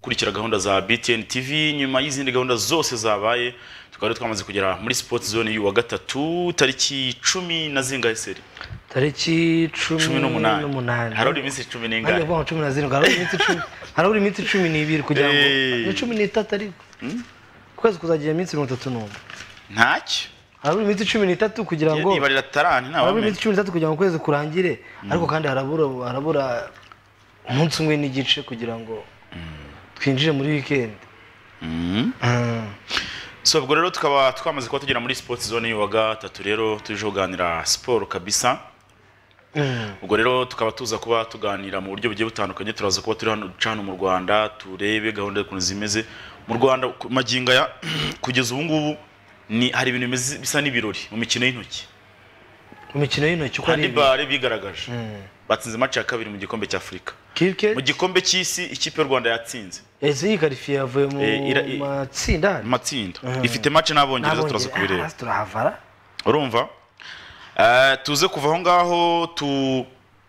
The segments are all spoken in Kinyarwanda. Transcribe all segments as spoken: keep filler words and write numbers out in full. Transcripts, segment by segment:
gukurikira gahunda za B T N T V nyuma y'izindi gahunda zose zabaye tukaba twamaze kugera muri Sport Zone y'uwa gatatu tariki cumi na zingahe seri tariki cumi n'umunani haruri iminsi cumi n'ingahe ari vuga cumi na zirindwi haruri iminsi cumi haruri iminsi cumi n'ibiri kugira ngo cumi n'itatu ariko kwezi kuzagira iminsi mirongo itatu n'umwe ntacyo haruri iminsi cumi n'itatu kugira ngo nibarira tarani nta haruri iminsi cumi n'itatu kugira ngo kwezi kurangire ariko kandi harabura harabura umunsi umwe n'igice kugira ngo twinjire muri weekend so ubwo rero tukaba twamaze kuba tugera muri Sport Zone y'uwa gatatu rero tuje kuganira sport kabisa ubwo rero tukaba tuza kuba tuganira mu buryo bugiye butandukanye turaza kuba turi hano cano mu Rwanda turebe gahunda y'ukuntu zimeze mu Rwanda maginga ya kugeza ubu ngubu ni hari ibintu bimeze bisa n'ibirori mu mikino y'intoki mu mikino y'intoki uko ari bare bigaragaje batsinze match ya kabiri mu gikombe cya Afrika mu gikombe cy'isi ikipe y'u Rwanda yatsinze ese ikarifiye yavuye mu matsinda matsinda ifite match n'abongereza turaza kubireba turahavara urumva eh tuze kuva aho ngaho tu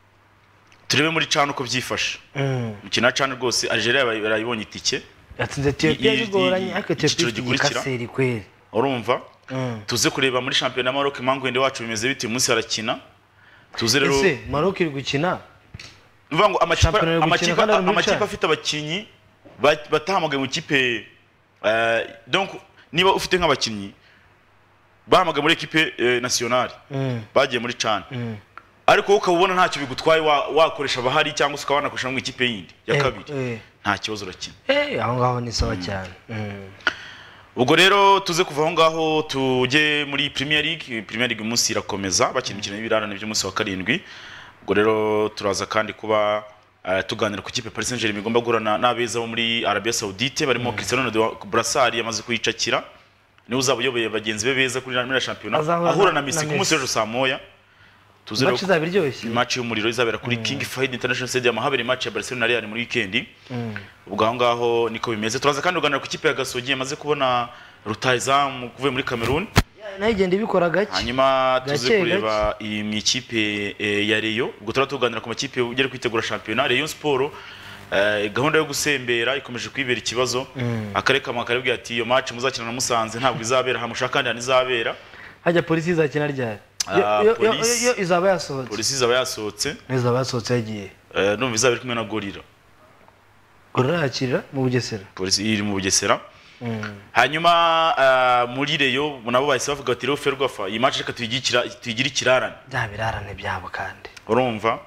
turebe muri cano ko byifashe mukina cano rwose Algeria barayibonye itike yatsinze Ethiopia bigoranye ariko Ethiopia ikaseri kweri urumva tuze kureba muri championnat Maroc mangwende wacu bimeze biti umunsi harakina tuze rero ese Maroc iri gukina uvuga ngo amakipe amakipe amakipe afite abakinyi batahamagaye mu kipe eh donc niba ufite nk'abakinyi bahamagaye muri equipe nationale bagiye muri CHAN ariko ukabona ntacyo bigutwaye wakoresha bahari cyangwa ukabana kusha mu ikipe yindi ya kabiri nta kibazo urakina eh aho ngaho ni sawa cyane ubwo rero tuze kuva aho ngaho tujye muri Premier League Premier League umunsi irakomeza bakina imikino y'ibirarane by'umunsi wa karindwi ubwo rero turaza kandi kuba uh, tuganira ku kipe Paris Saint-Germain igomba gurana n'abeza bo muri Arabia Saoudite barimo mm. Cristiano Ronaldo Brassari yamaze kuyicakira niwe uzabuyoboye bagenzi be beza kuri na championnat ahura na Messi ku munsi w'ejo saa moya tuze match izabiryoshye match y'umuriro izabera kuri mm. King Fahd International Stadium habere match ya Barcelona Real muri weekend ubwo aho ngaho niko bimeze turaza kandi kuganira ku kipe ya Gasogi yamaze kubona rutahizamu kuvuye muri Cameroon nayo igenda ibikora gake hanyuma tuze kureba iyi mu ikipe ya Rayon ubwo turatuganira ku makipe ugere kwitegura championnat Rayon Sport gahunda yo gusembera ikomeje kwibera ikibazo akareka amakare bwa ati iyo match muzakina na Musanze ntabwo izabera hamushaka kandi anizabera hajya polisi izakina ryari yo izaba yasohotse polisi izaba yasohotse izaba yasohotse yagiye numva izabera kumwe na Gorira Gorira yakira mu Bugesera polisi iri mu Bugesera hanyuma muri Reyo nabo bahise bavuga ati rero Ferwafa iyi match reka tuyigikira tuyigira ikirarane bya birarane byabo kandi urumva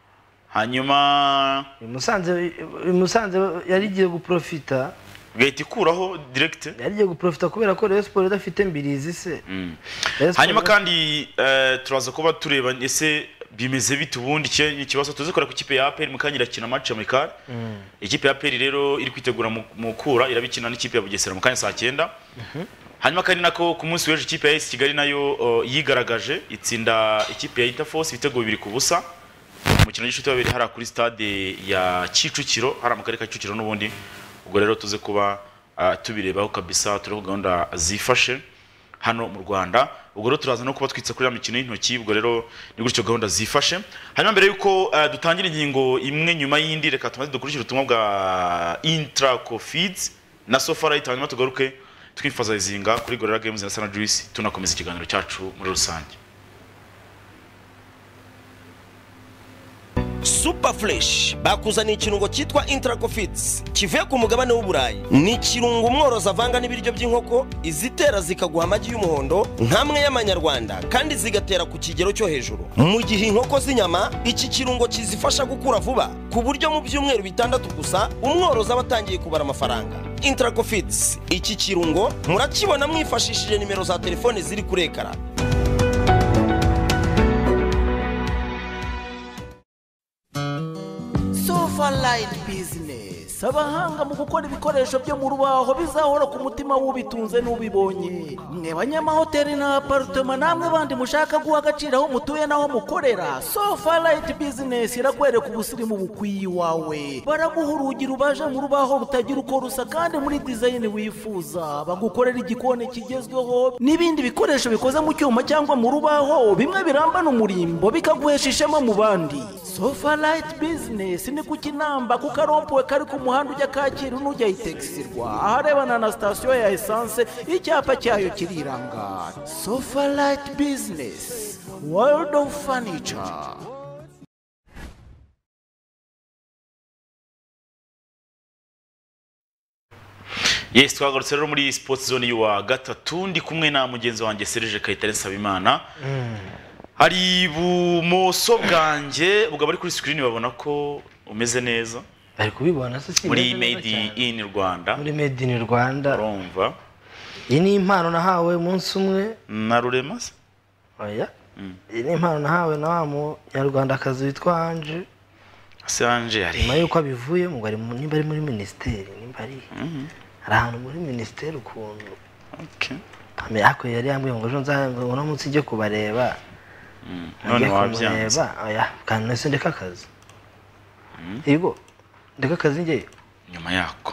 hanyuma Musanze Musanze yarigiye guprofita gahita ikuraho direct yarigiye guprofita kubera ko Rayon Sport idafite mbirizi se hanyuma kandi turaza kuba tureba ese bimeze bite ubundi ikibazo tuzikora ku kipe ya A P R mukanyira kina match amical ikipe ya A P R rero iri kwitegura mu kura irabikina n'ikipe ya Bugesera mu kanya saa cyenda hanyuma kandi nako ku munsi w'ejo ikipe ya A S Kigali nayo yigaragaje itsinda ikipe ya Interforce ibitego bibiri ku busa umukino w'ishuti babiri hari kuri stade ya Kicukiro hari amakare ka Kicukiro n'ubundi ubwo rero tuze kuba tubirebaho kabisa turi gahunda zifashe hano mu Rwanda ubwo rero turaza no kuba twitse kuri ya mikino y'intoki ubwo rero ni gutyo gahunda zifashe hanyuma mbere yuko uh, dutangira ingingo imwe nyuma y'indi reka tumaze dukurikira ubutumwa bwa Intracofids na Sofarite hanyuma tugaruke twifaza izinga kuri Gorilla Games na Sana Juice tunakomeza ikiganiro cyacu muri rusange. Super Fresh bakuzaniye ikirungo cyitwa Intracofids kivuye ku mugabane w'Uburayi. Ni ikirungo umworoza avanga n'ibiryo by'inkoko izitera zikaguha amagi y'umuhondo nkamwe y'amanyarwanda kandi zigatera ku kigero cyo hejuru. Mu gihe inkoko z'inyama iki kirungo kizifasha gukura vuba ku buryo mu byumweru bitandatu gusa umworoza abatangiye kubara amafaranga. Intracofids iki kirungo murakibona mwifashishije nimero za telefone ziri kuri ekara. Light business abahanga mu gukora ibikoresho byo mu rubaho bizahora ku mutima w'ubitunze n'ubibonye mwe banyamahoteli na apartment namwe bandi mushaka guha agaciro aho mutuye naho mukorera. Sofa Light business irakwereka ubusirimu bukwiye wawe baraguha urugi rubaje mu rubaho rutagira uko rusa kandi muri design wifuza bagukorera igikoni kigezweho n'ibindi bikoresho bikoze mu cyuma cyangwa mu rubaho bimwe birambana umurimbo bikaguhesha ishema mu bandi. Sofa Light business ni ku Kinamba ku karompuwe kari ku muhanda ujya Kacyiru n'ujya Itegisirwa aharebana na sitasiyo ya esanse icyapa cyayo kiriranga Sofa Light Business World of Furniture. Yes, twagarutse rero muri sports zone y'uwa gatatu ndi kumwe na mugenzi wanjye Serge Kayitare Nsabimana. Mm. Hari bumoso bwanjye ubwo bari kuri screen babona ko umeze neza. Bari kubibona se si muri made in Rwanda. Muri made in Rwanda. Urumva? Iyi ni impano nahawe umunsi umwe na Rurema se. Oya. Mm. Iyi ni impano nahawe na wa mu Nyarwanda kazi witwa Anje. Se Anje ari. Nyuma yuko abivuye mu bari nimba ari muri ministeri nimba ari. Mhm. Ahantu muri ministeri ukuntu. Okay. Ame yako yari yambwiye ngo ejo nzanga uno munsi ijye kubareba. Mm. None wabyanze. Oya, kandi nese ndeka akazi. Mm. Yego. Ndeka akazi ngiye nyuma yako.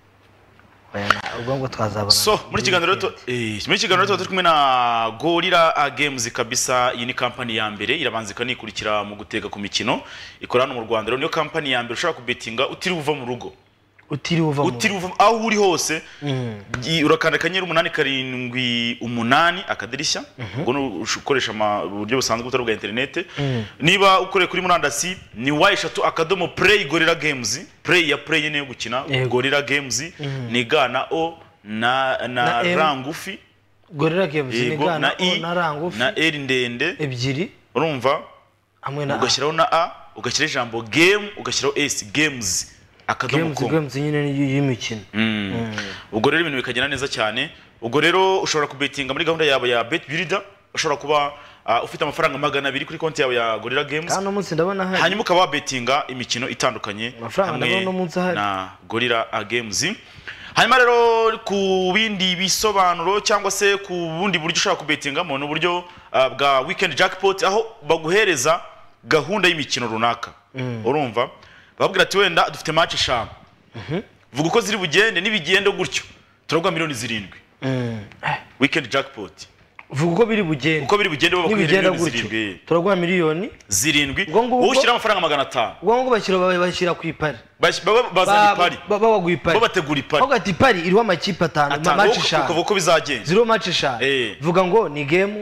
Oya, ubwo ngo twazabona. So, muri kiganiro to eh muri kiganiro to turi kumwe na Gorilla Games kabisa. Iyi ni company ya mbere irabanzika nikurikira mu gutega ku mikino ikorana mu Rwanda. Rero niyo company ya mbere ushaka kubetinga utiri uva mu rugo. Utiri uva mu utiri uva aho uri hose. Mm. Urakanda kanyera umunani karindwi umunani akadirishya ngo mm -hmm. ukoresha uburyo busanzwe butari bwa internet. Mm. Niba ukore kuri murandasi ni wa eshatu akadomo play Gorilla Games. Play ya play yene yo gukina yeah. Gorilla Games mm -hmm. ni gana o na na, na rangufi. Gorilla Games ni gana na o na rangufi na L ndende ebyiri. Urumva? Hamwe na ugashyiraho na A ugashyira ijambo game ugashyiraho S games akadomo com. Games nyine y'imikino. Mm. Ubwo rero ibintu bikagenda neza cyane. Ubwo rero ushobora kubetinga muri gahunda yabo ya Bet Builder, ushobora kuba uh, ufite amafaranga magana abiri kuri konti yawe ya Gorilla Games. Kandi umunsi ndabona hari. Hanyuma ukaba betinga imikino itandukanye hamwe na Gorilla Games. Hanyuma rero ku bindi bisobanuro cyangwa se ku bundi buryo ushaka kubetinga mu buryo uh, bwa weekend jackpot aho baguhereza gahunda y'imikino runaka. Mm. Urumva? Babwira ati wenda dufite match eshanu. Mhm. Vuga uko ziri bugende nibigende gutyo. Turagwa miliyoni zirindwi. Mm. Weekend jackpot. Vuga uko biri bugende. Uko biri bugende baba miliyoni zirindwi. Turagwa miliyoni zirindwi. Ushyira amafaranga magana atanu. Ubwo ngo bashyira bashyira ku ipari. Bazana ipari. Baba bagwa ipari. Babategura ipari. Vuga ati ipari iriho amakipe atanu match eshanu. Uko uko bizagenda. Zero match eshanu. Vuga ngo ni game.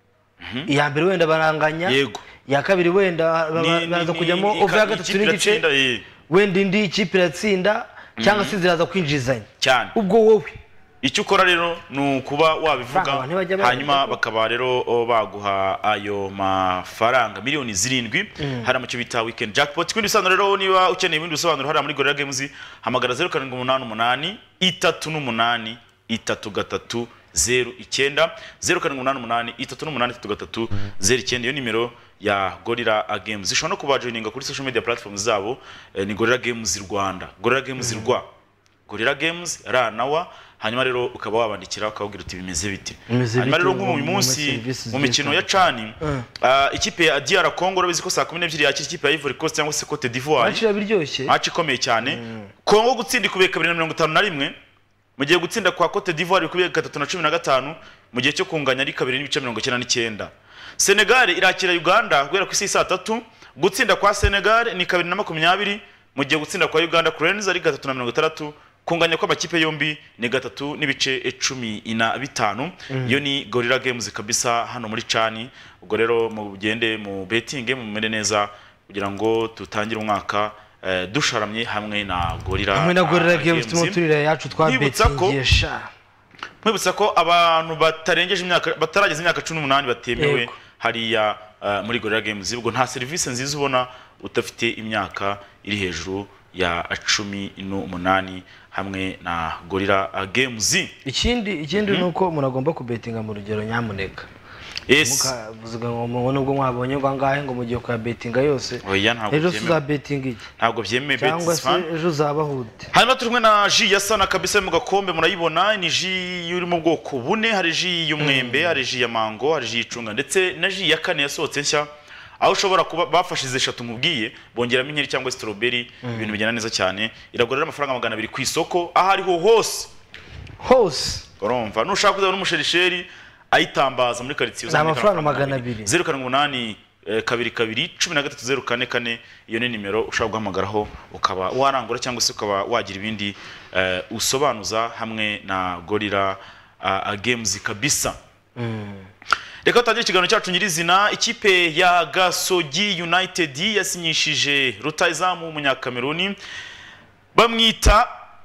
Iya mbere wenda baranganya. Yego. Ya kabiri wenda baza kujyamo over ya gatatu n'igice wenda indi ikipe iratsinda cyangwa se ziraza kwinjizanya cyane. Ubwo wowe icyo ukora rero ni kuba wabivuga hanyuma bakaba rero baguha ayo mafaranga miliyoni zirindwi. Hari mu cyo bita weekend jackpot. Kwindi bisobanuro rero niba ukeneye ibindi bisobanuro hari muri Gorilla Games hamagara zero karindwi umunani umunani itatu n'umunani itatu gatatu zero icyenda zero karindwi umunani umunani itatu n'umunani itatu gatatu zero icyenda. Iyo nimero ya Gorilla Games. Ushobora no kubajoininga kuri social media platforms zabo eh, ni Gorilla Games Rwanda. Gorilla Games mm. Rwa. Gorilla Games ra nawa hanyuma rero ukaba wabandikira ukabwira uti bimeze biti. Hanyuma rero nk'uyu munsi mu mikino ya Cani mm. uh, ikipe ya D R Congo rabizi ko saa kumi n'ebyiri yakira ikipe ya Ivory Coast cyangwa se Cote d'Ivoire. Match biryoshye. Match ikomeye cyane. Mm. Congo gutsinda kubeka kabiri na mirongo itanu na rimwe. Mu gihe gutsinda kwa Cote d'Ivoire kubeka gatatu na cumi na gatanu mu gihe cyo kunganya ari kabiri n'ibice mirongo icyenda n'icyenda. Senegal irakira Uganda guhera ku isi saa tatu. Gutsinda kwa Senegal ni kabiri na makumyabiri mu gihe gutsinda kwa Uganda Cranes ari gatatu na mirongo itandatu. Kunganya kwa makipe yombi ni gatatu n'ibice cumi na bitanu. Iyo mm. ni Gorilla Games kabisa hano muri Cani. Ubwo rero mu bugende mu betting mu mere neza kugira ngo tutangire umwaka eh, dusharamye hamwe na Gorilla hamwe na Gorilla Games tumuturira yacu twa bettingisha. Mwibutsa ko abantu batarengeje imyaka batarageza imyaka cumi n'umunani batemewe hariya uh, muri Gorilla Games. Ubwo nta service nziza ubona utafite imyaka iri hejuru ya cumi n'umunani hamwe na Gorilla Games. Ikindi ikindi mm -hmm. nuko munagomba kubetinga mu rugero nyamuneka. Yes. Mukavuga ngo mu nubwo mwabonye ngo ngahe ngo mugiye kwa bettinga yose. Ejo suza betting iki? Ntabwo byemeye betting fan. Ejo zabahude. Hanyuma turumwe na ji ya sana kabisa mu gakombe murayibona ni ji yuri mu bwoko bune. Hari ji y'umwembe, mm. hari ji ya mango, hari ji y'icunga ndetse na ji ya kane yasohotse nshya. Aho ushobora kuba bafashize eshatu mubwiye bongeramo inkeri cyangwa strawberry mm. ibintu bijyana neza cyane. Iragorera amafaranga magana abiri ku isoko aho ariho hose. Hose. Urumva nushaka kuzana n'umusherisheri ayitambaza muri quartier za amafaranga magana abiri zero karindwi umunani eh, kabiri kabiri cumi na gatatu zeru kane kane iyo ni nimero ushobora guhamagaraho ukaba warangura cyangwa se ukaba wagira ibindi eh, usobanuza hamwe na Gorilla uh, Games kabisa. Mm. Reka tutangire ikiganiro cyacu nyirizina. Ikipe ya Gasogi United yasinyishije rutayizamu w'umunyakameruni bamwita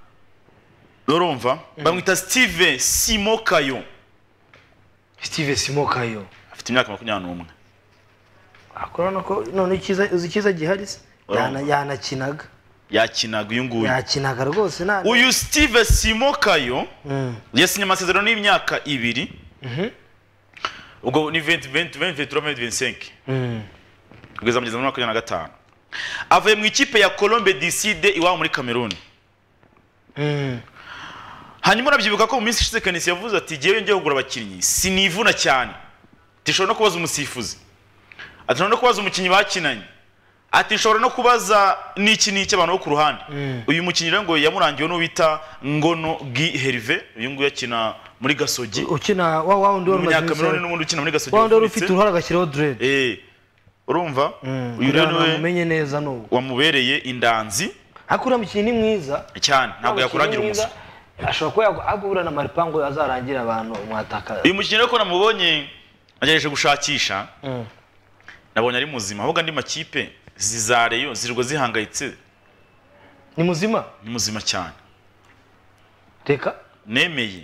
urumva mm. bamwita Steve Simokayo. Steve Simokayo afite imyaka makumyabiri n'umwe. akorana ko none ikiza uzi kiza gihari yana yanakinaga yakinaga uyu nguyu yakinaga rwose nane uyu Steve Simokayo mm. yasinye amasezerano y'imyaka ibiri. Mhm mm ubwo ni vingt vingt vingt vingt vingt-cinq mm. kugeza mu makumyabiri na gatanu avuye mu ikipe ya Colombe Decide iwabo muri Cameroon. Mm. Hanyuma urabyibuka ko mu minsi ishize Kanisi yavuze ati giye ngiye kugura abakinnyi sinivuna cyane tishobora no kubaza umusifuzi ati no kubaza umukinnyi bakinanye ati nshobora no kubaza n'iki n'iki abantu bo ku ruhande. Mm. Uyu mukinnyi rero ngo yamurangiye no bita Ngono Guy Herve uyu nguyu yakina muri Gasogi ukina wa wa undi wari mu Cameroon n'umundi ukina muri Gasogi wa undi ufite uruhara gashyiraho dread eh urumva mm. uyu rero we umenye neza no wamubereye indanzi akura mukinnyi ni mwiza cyane ntabwo yakurangira umusa ashobora ko agubura na maripango azarangira abantu umwataka. Uyu mukinnyi rero ko namubonye agejeje gushakisha mm. nabonye ari muzima ahubwo andi makipe zizareyo zirwa zihangayitse. Ni muzima ni muzima cyane reka nemeye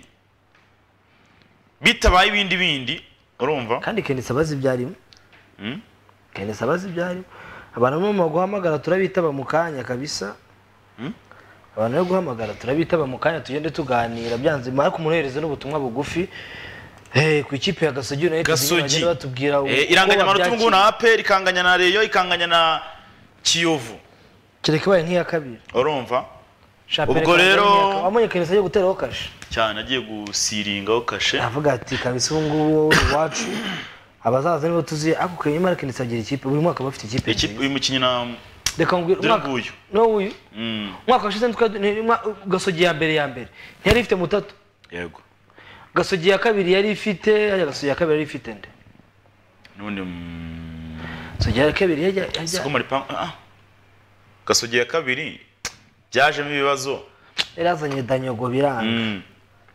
bitabaye ibindi bindi urumva kandi Kenisa abazi byarimo mm? Kenisa abazi byarimo abantu mu maguhamagara turabitaba mu kanya kabisa mm? abantu yo guhamagara turabitaba mu kanya tugende tuganira byanze mara kumuhereza n'ubutumwa bugufi eh ku ikipe ya Gasogi United bagenda batubwira eh iranganya amanota ngo na A P R ikanganya na Rayon ikanganya na Kiyovu kireke baye nk'iya kabiri urumva ubwo rero amonye Kenisa yo guteraho kashe cyane agiye gusiringaho kashe avuga ati kabisa ngubu wacu abazaza nibo tuzi ako Kenisa Kenisa agira ikipe buri mwaka bafite ikipe ikipe uyu mukinnyi na reka ngwira umwaka no uyu mm mwaka washize Gasogi ya mbere ya mbere ntiyari ifite mutatu yego Gasogi ya kabiri yari ifite ya Gasogi ya kabiri yari ifite nde none Gasogi ya kabiri yajya siko muri pa ah Gasogi ya kabiri byajemo ibibazo yarazanye Danyogo biranga mm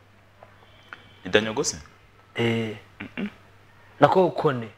Danyogo se eh nako Kone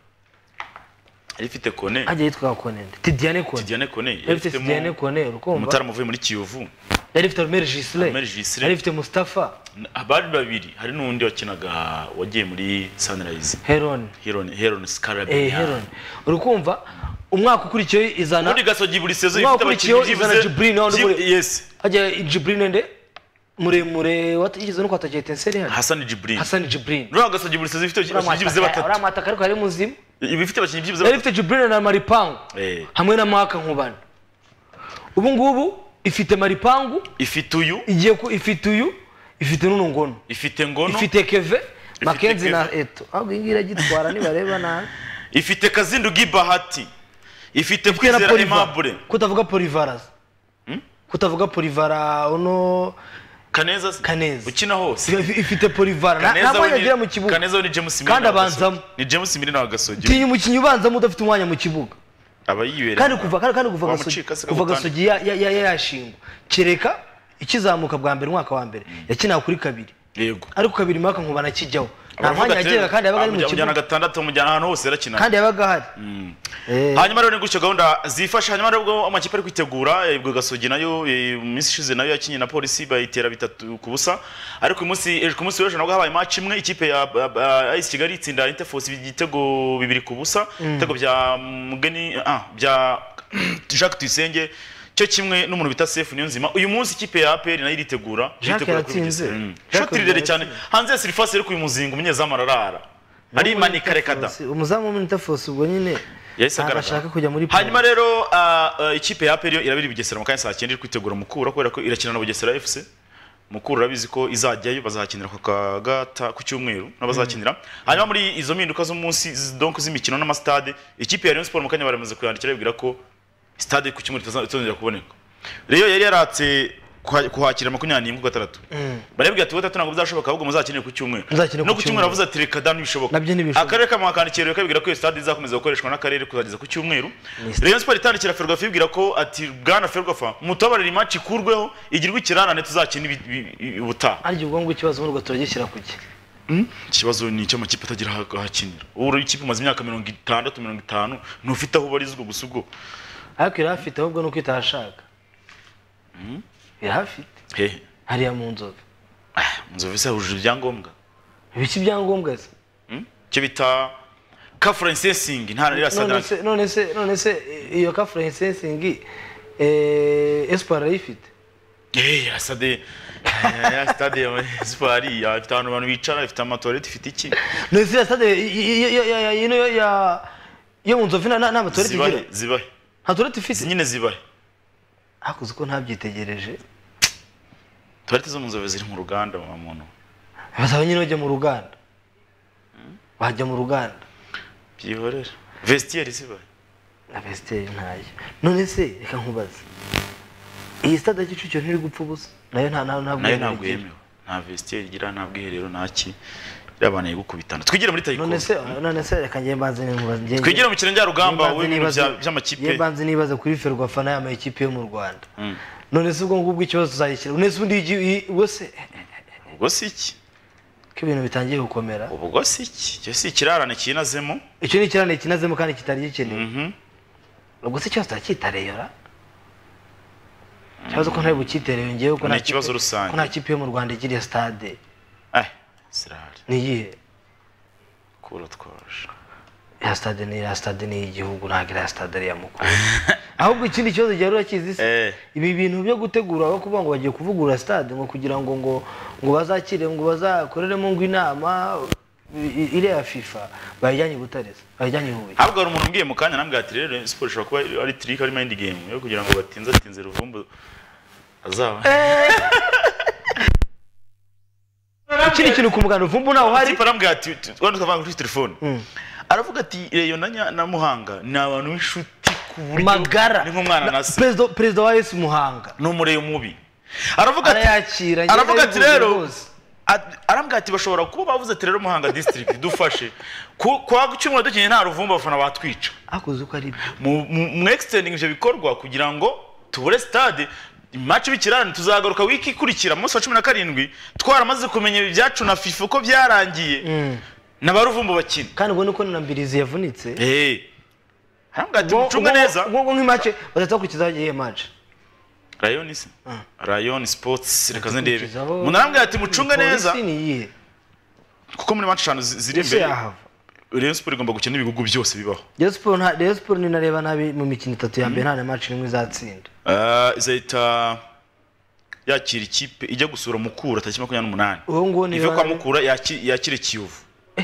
ari ifite Kone aje yitwa Kone Tidiane Kone Tidiane Kone yari ifite Tidiane Kone urukumva umutara muvuye muri Kiyovu yari ifite Omer Gisle Omer Gisle yari ifite Mustafa abari babiri hari nundi wakinaga wagiye muri Sunrise Heron Heron Heron Scarabe eh Heron urukumva umwaka ukurikiye izana muri Gasogi buri sezo ifite abakinnyi by'izana Jibril no yes aje Jibril nde muremure watigeze no kwataje Tenseri hano Hassan Jibril Hassan Jibril no Gasogi buri sezo ifite abakinnyi byibuze batatu uramata ariko ari muzima ibifite abakinnyi byibuze yari ifite Jibril na Maripangu eh hamwe na Maka nkubana ubu ngubu ifite Maripangu ifite uyu igiye ku ifite uyu ifite n'unungono ifite ngono ifite Keve Makenzi na Eto ahubwo ingira gitwara ni bareba na ifite Kazindu Gibahati ifite kwizera Aimable kutavuga Polivaras hmm? kutavuga Polivara ono Kaneza Kaneza ukina hose ifite Polivara ntabwo yagira mu kibuga Kaneza ni James Mirina kandi abanzamo ni James Mirina wa Gasogi tinyi umukinyi ubanzamo udafite umwanya mu kibuga abayibere kandi kuva kandi kandi kuva Gasogi kuva Gasogi ya ya yashingwa kireka ikizamuka bwa mbere umwaka wa mbere yakina kuri kabiri yego ariko kabiri mwaka nkubana kijyaho nta mwanya yageraga kandi yabaga ari mu kibuga gatandatu mujyana ahantu hose yarakina kandi yabaga hari hanyuma rero ni gutyo gahunda zifasha hanyuma rero amakipe ari kwitegura yibwo Gasogi nayo mu minsi ishize nayo yakinye na Polisi bayitera bitatu ku busa ariko uyu munsi ejo ku munsi w'ejo nabwo habaye match imwe ikipe ya A S Kigali itsinda Interforce igitego bibiri ku busa ibitego bya Mugeni ah bya Jacques Tuyisenge cyo kimwe n'umuntu bita Sefu niyo nzima uyu munsi ikipe ya A P R nayo iritegura yitegura kutsinze shotirire cyane hanze Sirifase ariko uyu muzingo umunyezamu ararara ari manika rekada umuzamu mu Interforce ubwo nyine ashaka kujya muri hanyuma rero ikipe ya A P R irabiri Bugesera mu kanya saa cyenda iri kwitegura Mukura kubera ko irakina na Bugesera F C Mukura urabizi ko izajyayo bazakinira ku kagata ku cyumweru n'abazakinira hanyuma muri izo mpinduka zo munsi donc z'imikino n'amastade ikipe ya Rayon Sport mu kanya baramaze kuyandikira bibwira ko stade ku cyumweru itazongera kuboneka rero yari yaratse kuhakira makumyabiri n'imwe gatandatu barebwe ati gatatu ntabwo bizashoboka ahubwo muzakeneye ku cyumweru no ku cyumweru avuze ati reka dani bishoboka akarere kamakandikira kabibwira ko stade izakomeza gukoreshwa n'akarere kuzageza ku cyumweru Rayon Sport itandikira Ferwafa ibwira ko ati bwana Ferwafa mutabarira match ikurweho igirwe ikirarane tuzakina ubutaha ariko ubwo ngo ikibazo n'ubwo turagishyira kuki ikibazo ni icyo amakipe atagira hakinira ubu ikipe umaze imyaka mirongo itandatu mirongo itanu ntufite aho ubarizwa gusa ubwo ariko irafite ahubwo nuko itahashaka irafite hehe hariya mu nzove nzove se hujuje ibyangombwa ibiki byangombwa se cyo bita conference sensing ntara rira sadana none se none se iyo conference sensing eh Espoir ifite eh ya sade ya stade ya Espoir ya ifite abantu bantu bicara ifite amatoilette ifite iki none se stade ya ino ya yo mu nzove na na amatoilette zibahe zibahe nta toilette ifite nyine zibahe hakuze ko ntabyitegereje toilette zo mu nzove ziri mu ruganda wa muntu bazaba nyine bajya mu ruganda bajya mu ruganda byihorera vestiaire zibahe na vestiaire ntayo none se reka nkubaze iyi stade y'Kicukiro ntiri gupfa ubusa nayo nta nta nayo ntabwo yemewe nta vestiaire igira nta bwiherero ntaki irabana yigukubitana twigira muri tayiko none se none se reka ngiye mbanze nkubaze ngiye twigira mu kirenge rugamba by'amakipe ye banze nibaza kuri Ferwafa na ya ekipe yo mu Rwanda none se ubwo ngubwo ikibazo tuzayishyira none se undi ubwo se ubwo si iki ko ibintu bitangiye gukomera ubwo si iki cyo si ikirarane kinazemo icyo ni ikirarane kinazemo kandi kitari gikenewe ubwo se cyose takitareyora cyazo ko ntari bukitereye ngiye uko nta kibazo rusange ko nta kipe yo mu Rwanda igira stade eh sirari ni yihe kuro twaje ya stade ni ya stade ni igihugu ntagira stade ya mukuru ahubwo ikindi kibazo gihe urakizi se ibi bintu byo gutegura aho kuvuga ngo bagiye kuvugura stade ngo kugira ngo ngo ngo bazakire ngo bazakoreremo ngo inama ile ya FIFA bayijyanye Butareza bayijyanye Huye ahubwo ari umuntu umbwiye mu kanya nambwiye ati rero sport ishobora kuba ari trick ari mind game yo kugira ngo batinze atinze ruvumbu azaba ikindi kintu ku muganda ruvumbu naho hari parambwiye ati twanda twavanga kuri telefone aravuga ati Reyo na Muhanga ni abantu b'inshuti ku buryo magara ni nk'umwana na se president president wa Yesu Muhanga no mureyo mubi aravuga ati arayakira aravuga ati rero arambwira ati bashobora kuba bavuze ati rero Muhanga district dufashe kwa cyumwe dukenye nta ruvumba bafana batwica akoze uko ari mu extending ivyo bikorwa kugira ngo tubure stade match bikirana tuzagaruka wiki ikurikira munsi wa cumi na karindwi twaramaze kumenya ibyacu na FIFA ko byarangiye nabaruvumbu bakina kandi ubwo nuko na Mbirizi yavunitse eh hanga ati mucunga neza ngo nk'imatch bazatakukiza iyihe match Rayon isi Rayon Sports reka zendebe munarambwe ati mucunga neza kuko muri match shanu ziri imbere Rayon Sports igomba gukina ibigugu byose bibaho Rayon Sports nta Rayon Sports ni nareba nabi mu mikino itatu ya mbere nta na match nimwe izatsinda eh izahita yakira ikipe ijya gusura Mukura tariki makumyabiri n'umunani uwo ngo ni ive kwa Mukura yakire Kiyovu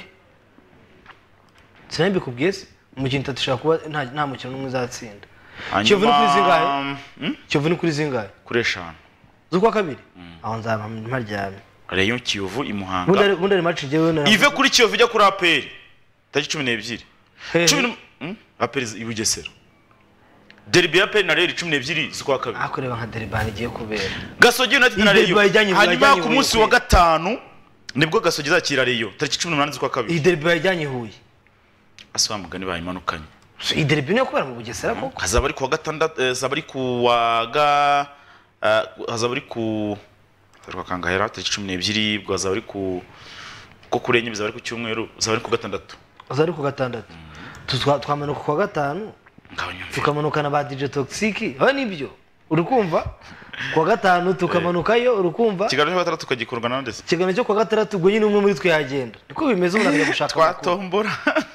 Sinambi kubwiye umukino itatu shaka kuba nta nta mukino numwe uzatsinda Kiyovu ni kuri zingahe Kiyovu ni kuri zingahe kuri eshanu zukwa kabiri aho nzaba mparyamye Rayon Kiyovu imuhanga bundari bundari match jewe na ive kuri Kiyovu ijya kuri A P R tariki cumi n'ebyiri cumi A P R ibugesera derby ya A P R na Rayon cumi n'ebyiri zukwa kabiri akoreba nka derby igiye kubera Gasogi United na Rayon hanyuma ku munsi wa gatanu nibwo Gasogi zakira Rayon tariki cumi n'umunani zukwa kabiri iyi derby yajyanye Huye aswa mugani bayimanukanye iyi derby niyo kubera mu Bugesera koko hazaba ari ku wa gatandatu hazaba ari ku wa ga hazaba ari ku Tarwa kangahera tariki cumi n'ebyiri bwo hazaba ari ku ko kurenye bizaba ari ku cyumweru hazaba ari ku gatandatu hazaba ari ku gatandatu twamanuka ku wa gatanu tukamanukana ba D J Toxic aho nibyo uri kumva ku wa gatanu tukamanukayo uri kumva kiganiro cyo gatandatu tukagikorwa na ndetse kiganiro cyo ku wa gatandatu ubwo nyine umwe muri twe yagenda niko bimeze umuntu ajya gushaka twatombora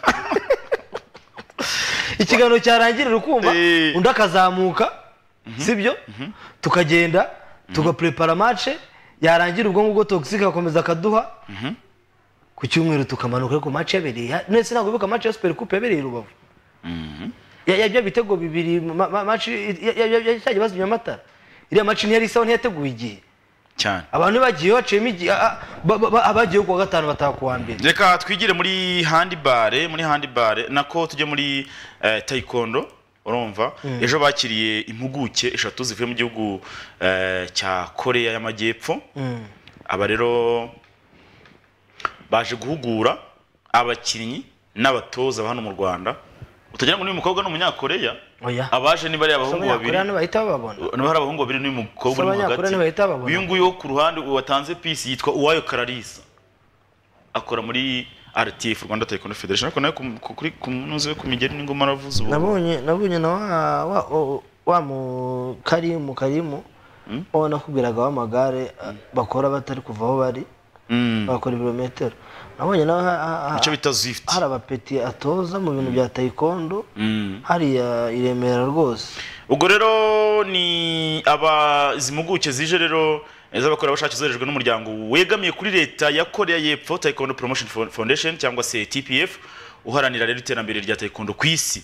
ikiganiro cyarangirira ukumva undi akazamuka sibyo tukagenda tugaprepara match yarangira ubwo ngubwo Toxic akomeza akaduha ku cyumweru tukamanuka ariko match yabereye nese ntabwo bibuka match ya Super Coupe yabereye Rubavu ya bya bitego bibiri match yaje bazimya amatara iriya match ni yari isaho ntiyateguye igihe cyane abantu bagiye bacemo igihe abagiye ku wa gatanu bataha ku wa mbere reka twigire muri handball muri handball nako tujye muri taekwondo urumva ejo bakiriye impuguke eshatu zivuye mu gihugu eh, cya Korea y'Amajyepfo aba rero baje guhugura abakinnyi n'abatoza hano mu Rwanda utagira ngo ni umukobwa n'umunyakoreya abaje ni bari abahungu babiri Abanyakore bahita babona no hari abahungu babiri n'umukobwa uri hagati uyu nguyu wo ku ruhande watanze peace yitwa Uwayo Clarissa akora muri R T F Rwanda Taekwondo Federation ariko nayo kuri kunuze ku migeri n'ingoma ravuze ubu nabonye nabonye na wa wa, wa mu Karimu Karimu mm? Ona kubwiraga w'amagare bakora batari kuva aho bari mm. bakora ibirometero nabonye na icyo bita Zwift hari abapeti atoza mu bintu bya Taekwondo mm. hari ya iremera rwose ubwo rero ni aba zimuguke zije rero ezabakora bashaka zerejwe n'umuryango wegamiye kuri leta ya Korea y'Epfo Taekwondo Promotion Foundation cyangwa se T P F uharanira rero iterambere rya Taekwondo ku isi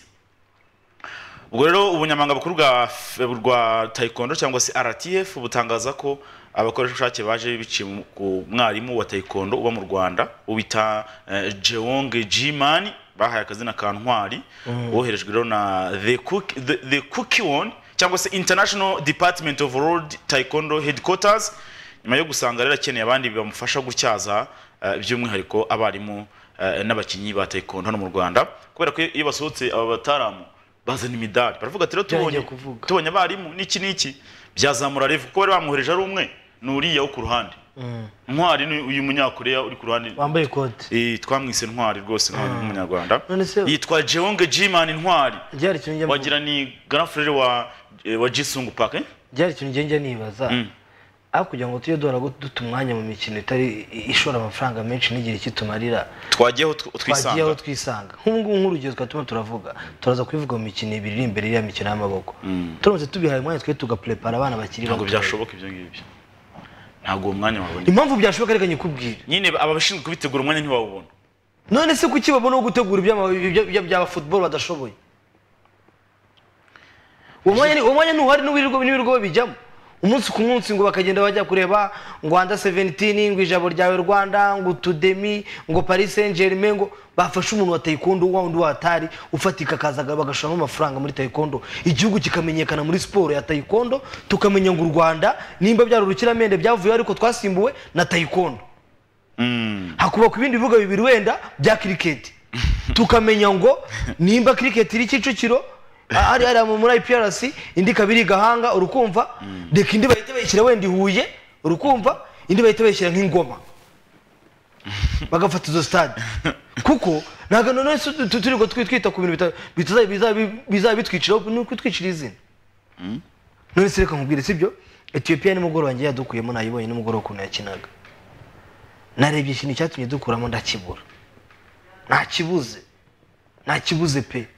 ubwo rero ubunyamanga bukuru bwa bwa Taekwondo cyangwa se R T F butangaza ko abakoresha ubushake baje biciye ku mwarimu wa Taekwondo uba mu Rwanda ubita uh, Jeong Jiman bahaye akazina ka ntwari woherejwe rero na the cook the, the Kukiwon cyangwa se International Department of World Taekwondo Headquarters nyuma yo gusanga rero akeneye abandi bamufasha gutyaza uh, by'umwihariko abarimu uh, n'abakinyi ba Taekwondo hano mu Rwanda kubera ko iyo basohotse aba bataramu bazana imidari baravuga ati rero tubonye tubonye abarimu niki niki byazamura revu kuko bari bamuhereje ari umwe nuriya wo ku ruhande ntwari ni uyu munyakoreya uri ku ruhande wambaye ikote eh twamwise ntwari rwose nk'umunyarwanda yitwa Jeong Jiman ntwari wagira ni grand frère wa wa Jisung Park eh byari ikintu ngenge nibaza aho kugira ngo tuye dora dutumwanya mu mikino itari ishora amafaranga menshi n'igira ikitumarira twagiyeho twisanga twagiyeho twisanga nk'ubu nk'urugero twatuma turavuga turaza kwivuga mu mikino ibiri imbere ya mikino y'amaboko turamutse tubihaye umwanya twe tugaprepara abana bakiri bato ntabwo byashoboka ibyo ngibyo ntabwo umwanya wabona impamvu byashoboka reka nyikubwira nyine ababashinzwe kubitegura umwanya ntibawubona none se kuki babona gutegura ibya bya football badashoboye umwanya umwanya ntuhari n'uwirirwa n'ibirgo bijyamo umunsi ku munsi ngo bakagenda bajya kureba ngo Under seventeen ngo ijabo ryawe Rwanda ngo Tudemi ngo Paris Saint-Germain ngo bafashe umuntu wa Taekwondo wundi watari ufatika kazaga bagashamo amafaranga muri Taekwondo igihugu kikamenyekana muri sport ya Taekwondo tukamenya ngo u Rwanda nimba byarurukira byavuye ariko twasimbuwe na Taekwondo mm. hakuba ku bindi bivuga bibiri wenda bya cricket tukamenya ngo nimba cricket iri Kicukiro ari ari muri I P R C indi kabiri gahanga urukumva deka indi bahite bayishyira wenda Huye urukumva indi bahite bayishyira nk'ingoma bagafata izo stade kuko naga none turi go twitwita ku bintu bitaza biza bitwicira nuko twicira izina none se reka nkubwire sibyo Ethiopia ni mugoro wanjye yadukuyemo nayibonye n'umugoro kuno yakinaga narebye ikintu cyatumye dukuramo ndakibura nta kibuze nta kibuze pe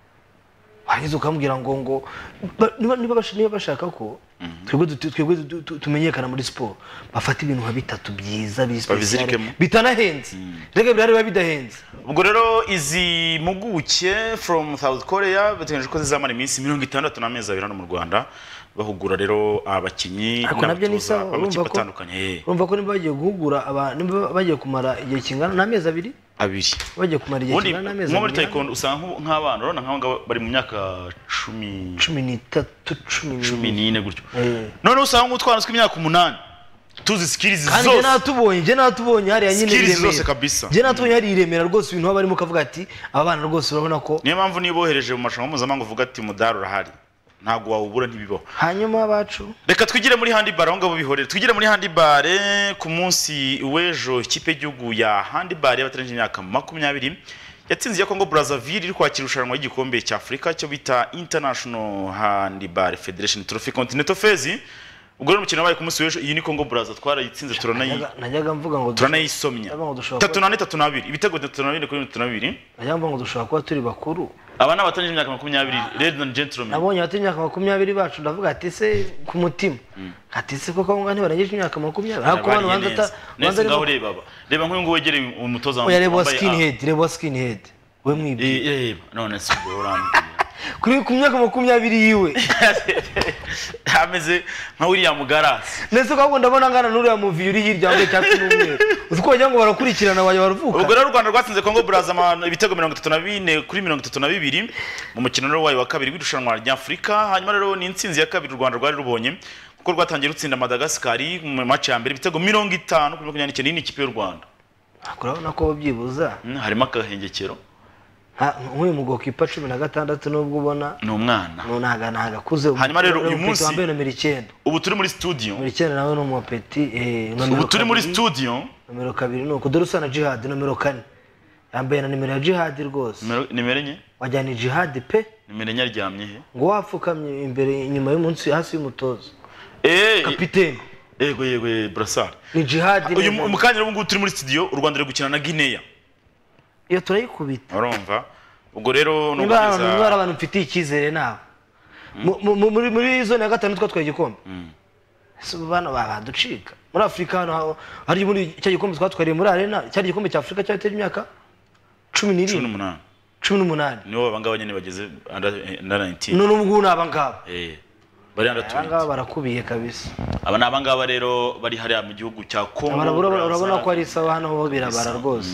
hanyuze ukambwira ngo ngo niba niba bashaka ko twebwe twebwe tumenyekana muri sport bafata ibintu nka bitatu byiza bitanahenze rega birari bidahenze ubwo rero izi muguke from South Korea bategereje ko zizamara iminsi mirongo itandatu n'amezi abiri hano mu Rwanda bahugura rero abakinyi n'abatoza bamakipe atandukanye urumva ko niba bagiye guhugura aba niba bagiye kumara igihe kingana n'amezi abiri abiri bagiye kumara igihe kingana n'amezi abiri muri Taekwondo usanga nk'abana urabona nk'abanga bari mu myaka cumi cumi n'itatu cumi n'ine gutyo none usanga utwana tw'imyaka umunani tuzi skills zose kandi natubonye je natubonye hari yanyine skills zose kabisa je natubonye hari iremera rwose ibintu bari mu kavuga ati aba bana rwose urabona ko niyo mpamvu nibohereje mu mashamo mpuzamahanga uvuga ati mudaro urahari ntago wawubura ntibibaho hanyuma abacu reka twigire muri handball aho ngabo bihorere twigire muri handball ku munsi w'ejo ikipe y'igihugu ya handball y'abataranje imyaka makumyabiri yatsinze ya Congo Brazzaville iri kwakira urushanwa ry'igikombe cya Afrika cyo bita International Handball Federation Trophy Continental Phase ubwo rero umukino wabaye ku munsi w'ejo iyi ni Congo Brazza twarayitsinze turanayi najyaga mvuga ngo turanayisomya tatu na tatu na babiri ibitego tatu na babiri kuri tatu na babiri najyaga mvuga ngo dushobora kuba turi bakuru abana batanije imyaka makumyabiri ladies and gentlemen nabonye batanije imyaka makumyabiri bacu ndavuga ati se ku mutima ati se koko ngo ntibarangeje imyaka makumyabiri ariko bana banza banza ngaho reba baba reba nk'uyu ngo wegere umutoza wambaye reba skin head reba skin head we mwibye reba none si urambiye kuri ku myaka makumyabiri yiwe ameze nka William Garasi nese ko ndabona ngana n'uriya muvi uri hirya wambaye cyatsi n'umweru uko wagira ngo barakurikirana bajya baravuka ubwo rero u Rwanda rwatsinze Congo Brazzaville ibitego mirongo itatu na bine kuri mirongo itatu na bibiri mu mukino rero wayo wa kabiri w'irushanwa rya Afurika hanyuma rero ni intsinzi ya kabiri u Rwanda rwari rubonye kuko rwatangiye rutsinda Madagascar mu match ya mbere ibitego mirongo itanu kuri makumyabiri n'icyenda n'ikipe y'u Rwanda urabona ko byibuza harimo akahengekero nk'uyu mugokipa cumi na gatandatu nubwo ubona ni umwana ntaga ntaga kuze hanyuma rero uyu munsi wambaye nomero icyenda ubu turi muri studio nomero icyenda nawe ni umupeti ubu turi muri studio nomero kabiri ni uko dore usa na Jihad nomero kane yambaye na nimero ya Jihad rwose nimero enye wajyana Jihad pe nimero enye aryamye he ngo wapfukamye imbere inyuma y'umunsi hasi y'umutozo eh kapiteni yego yego Brassard ni Jihad uyu mukanya rero ngo turi muri studio u Rwanda ruri gukina na Guinea iyo turayikubita urumva ubwo rero no kugeza niba abantu mfitiye ikizere nawe muri muri zone ya gatanu twatwaye igikombe so bana baducika muri Afrika hano hari muri cya gikombe twatwariye muri arena cyari igikombe cya Afrika cyateye imyaka cumi n'irindwi cumi n'umunani nibo abangaba nyene bageze under nineteen none ubwo nabangaba eh bari under twenty abangaba barakubiye kabisa aba nabangaba rero bari hariya mu gihugu cya Congo urabona ko ari sawa hano ho birabara rwose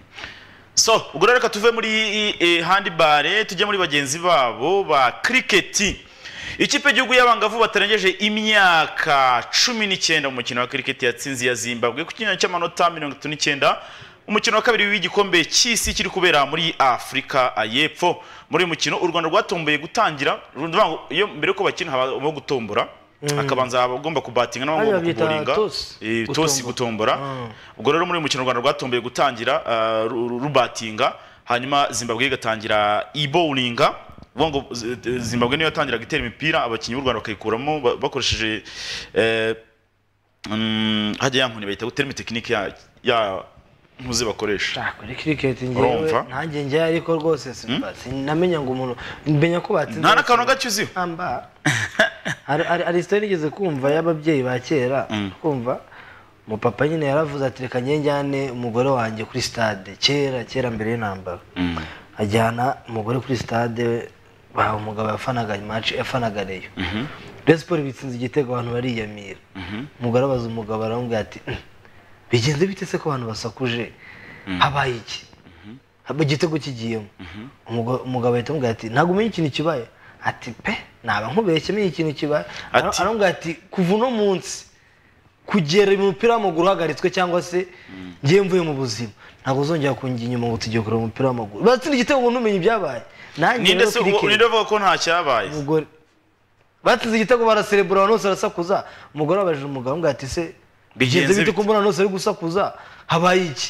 so ubwo reka tuve muri eh, handball tujye muri bagenzi babo ba cricket ikipe y'igihugu y'abangavu batarengeje imyaka cumi n'icyenda mu mukino wa cricket yatsinze ya Zimbabwe ku kinyo cy'amanota mirongo itatu n'icyenda umukino wa kabiri w'igikombe cy'isi kiri kubera muri Afrika y'Epfo muri uyu mukino u Rwanda rwatomboye gutangira iyo mbere ko bakina haba gutombora akabanza agomba kubatinga n'abagomba kuboringa eh tosi gutombora ubwo rero muri uyu mukino u Rwanda rwatomboye gutangira rubatinga hanyuma Zimbabwe igatangira e-bowlinga ngo Zimbabwe niyo yatangira gitera imipira abakinyi b'u Rwanda bakayikuramo bakoresheje eh hajya yankuni bayita gutera technique ya ya muzi bakoresha kuri cricket ngewe nanjye ngiye ariko rwose sinamenya ngo umuntu mbenya ko batsinze nta nakantu gacyuziho amba ari story igeze kumva y'ababyeyi ba kera kumva mu papa nyine yaravuze ati reka njyane umugore wanjye kuri stade kera kera mbere y'intambara ajyana umugore kuri stade ba umugabo yafanaga match yafanaga reyo Sport bitsinze igitego abantu bariyamira umugore abaza umugabo aramubwira ati bigenze bite se ko abantu basakuje habaye iki haba igitego kigiyemo umugabo ahita amubwira ati ntabwo umenye ikintu kibaye ati pe naba nkubeshye menye ikintu kibaye aramubwira ati kuva uno munsi kugera mu mupira w'amaguru hagaritswe cyangwa se ngiye mvuye mu buzima ntabwo uzongera kungira inyuma ngo tujye kureba umupira w'amaguru batsinda igitego ngo ntumenye ibyabaye nanjye ninde se ninde uvuga ko nta cyabaye umugore batsinze igitego baraserebura abantu bose barasakuza umugore abajije umugabo ngo ati se bigenze bite ko mbona nose ari gusakuza habaye iki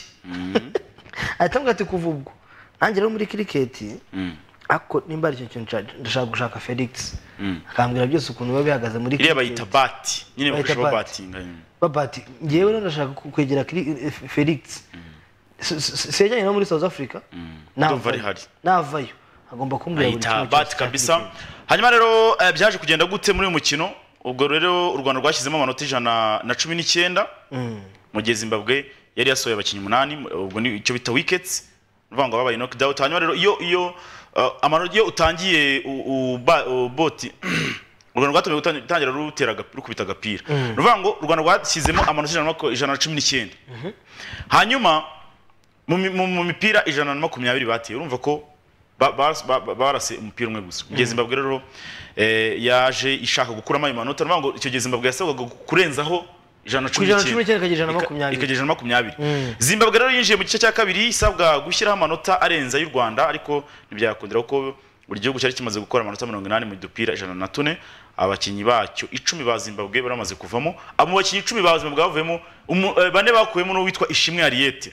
ahita ati kuva ubwo nanjye rero muri cricket ako nimba ari cyo kintu ndashaka gushaka Felix akambwira byose ukuntu biba bihagaze muri cricket bayita bat nyine bakoresha batinga babati ngewe rero ndashaka kwegera Felix sejanye no muri South Africa ndumva ari hari navayo agomba kumbwira buri kintu bat kabisa hanyuma rero byaje kugenda gute muri uyu mukino ubwo rero u Rwanda rwashyizemo amanota ijana na cumi n'icyenda mu gihe Zimbabwe yari yasohoye abakinnyi umunani ubwo ni icyo bita wickets uvuga ngo babaye knocked out hanyuma rero iyo iyo amanota iyo utangiye boti u Rwanda rwatomeye gutangira ruteraga rukubita agapira uvuga ngo u Rwanda rwashyizemo amanota ijana na cumi n'icyenda hanyuma mu mipira ijana na makumyabiri bateye urumva ko barase umupira umwe gusa gihe Zimbabwe rero yaje ishaka gukuramo ayo manota uvuga ngo icyo gihe Zimbabwe yasabwaga kurenzaho ijana na cumi n'icyenda ikagira ijana na makumyabiri Zimbabwe rero yinjiye mu gice cya kabiri isabwa gushyiraho amanota arenza y'u Rwanda ariko ntibyakundira kuko buri gihugu cyari kimaze gukora amanota mirongo inani mu dupira ijana na tune abakinnyi bacyo icumi ba Zimbabwe baramaze kuvamo abo bakinnyi icumi ba Zimbabwe bavuyemo bane bakuyemo n'uwitwa Ishimwe Ariete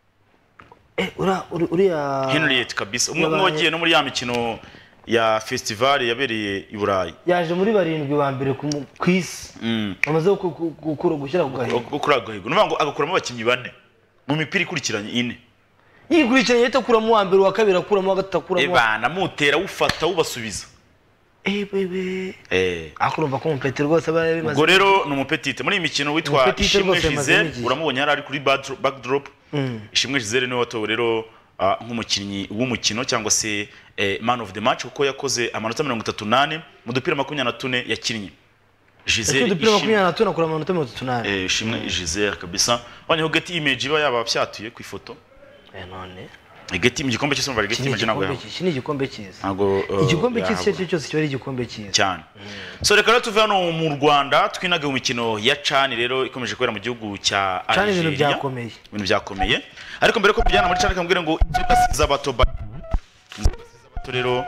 eh ura uriya Henriette kabisa umwe wagiye no muri ya mikino ya festival yabereye i Burayi yaje muri barindwi ba mbere ku isi amaze gukura gushyira ku gahigo gukura gahigo nuvuga ngo agakuramo abakinnyi bane mu mipira ikurikiranye ine yikurikiranye yita kuramo wa mbere wa kabiri akuramo wa gatatu akuramo eh bana mutera ufata ubasubiza eh bebe eh akurumva ko umupeti rwose bari bimaze ubwo rero ni umupetite muri imikino witwa Ishimwe Giselle uramubonye hari ari kuri backdrop Ishimwe Giselle niwe watowe rero uh, nk'umukinnyi w'umukino cyangwa se eh, man of the match kuko yakoze amanota mirongo itatu n'ane mu dupira makumyabiri na tune yakinnye. Gisele dupira makumyabiri na tune akora amanota mirongo itatu n'ane eh shimwe Gisele kabisa wanyeho get image iba yaba byatuye ku ifoto eh none igeti mu gikombe cy'isumba igeti image nago yaho iki ni igikombe cyiza nago igikombe cy'isi cyo cyose cyo ari igikombe cyiza cyane. So reka rero tuve hano mu Rwanda twinage mu mikino ya CHAN rero ikomeje kubera mu gihugu cya CHAN Algeria. ibintu byakomeye Ibintu byakomeye ariko mbere ko tujyana muri CHAN kambwire ngo inzoga z'abato z'abato rero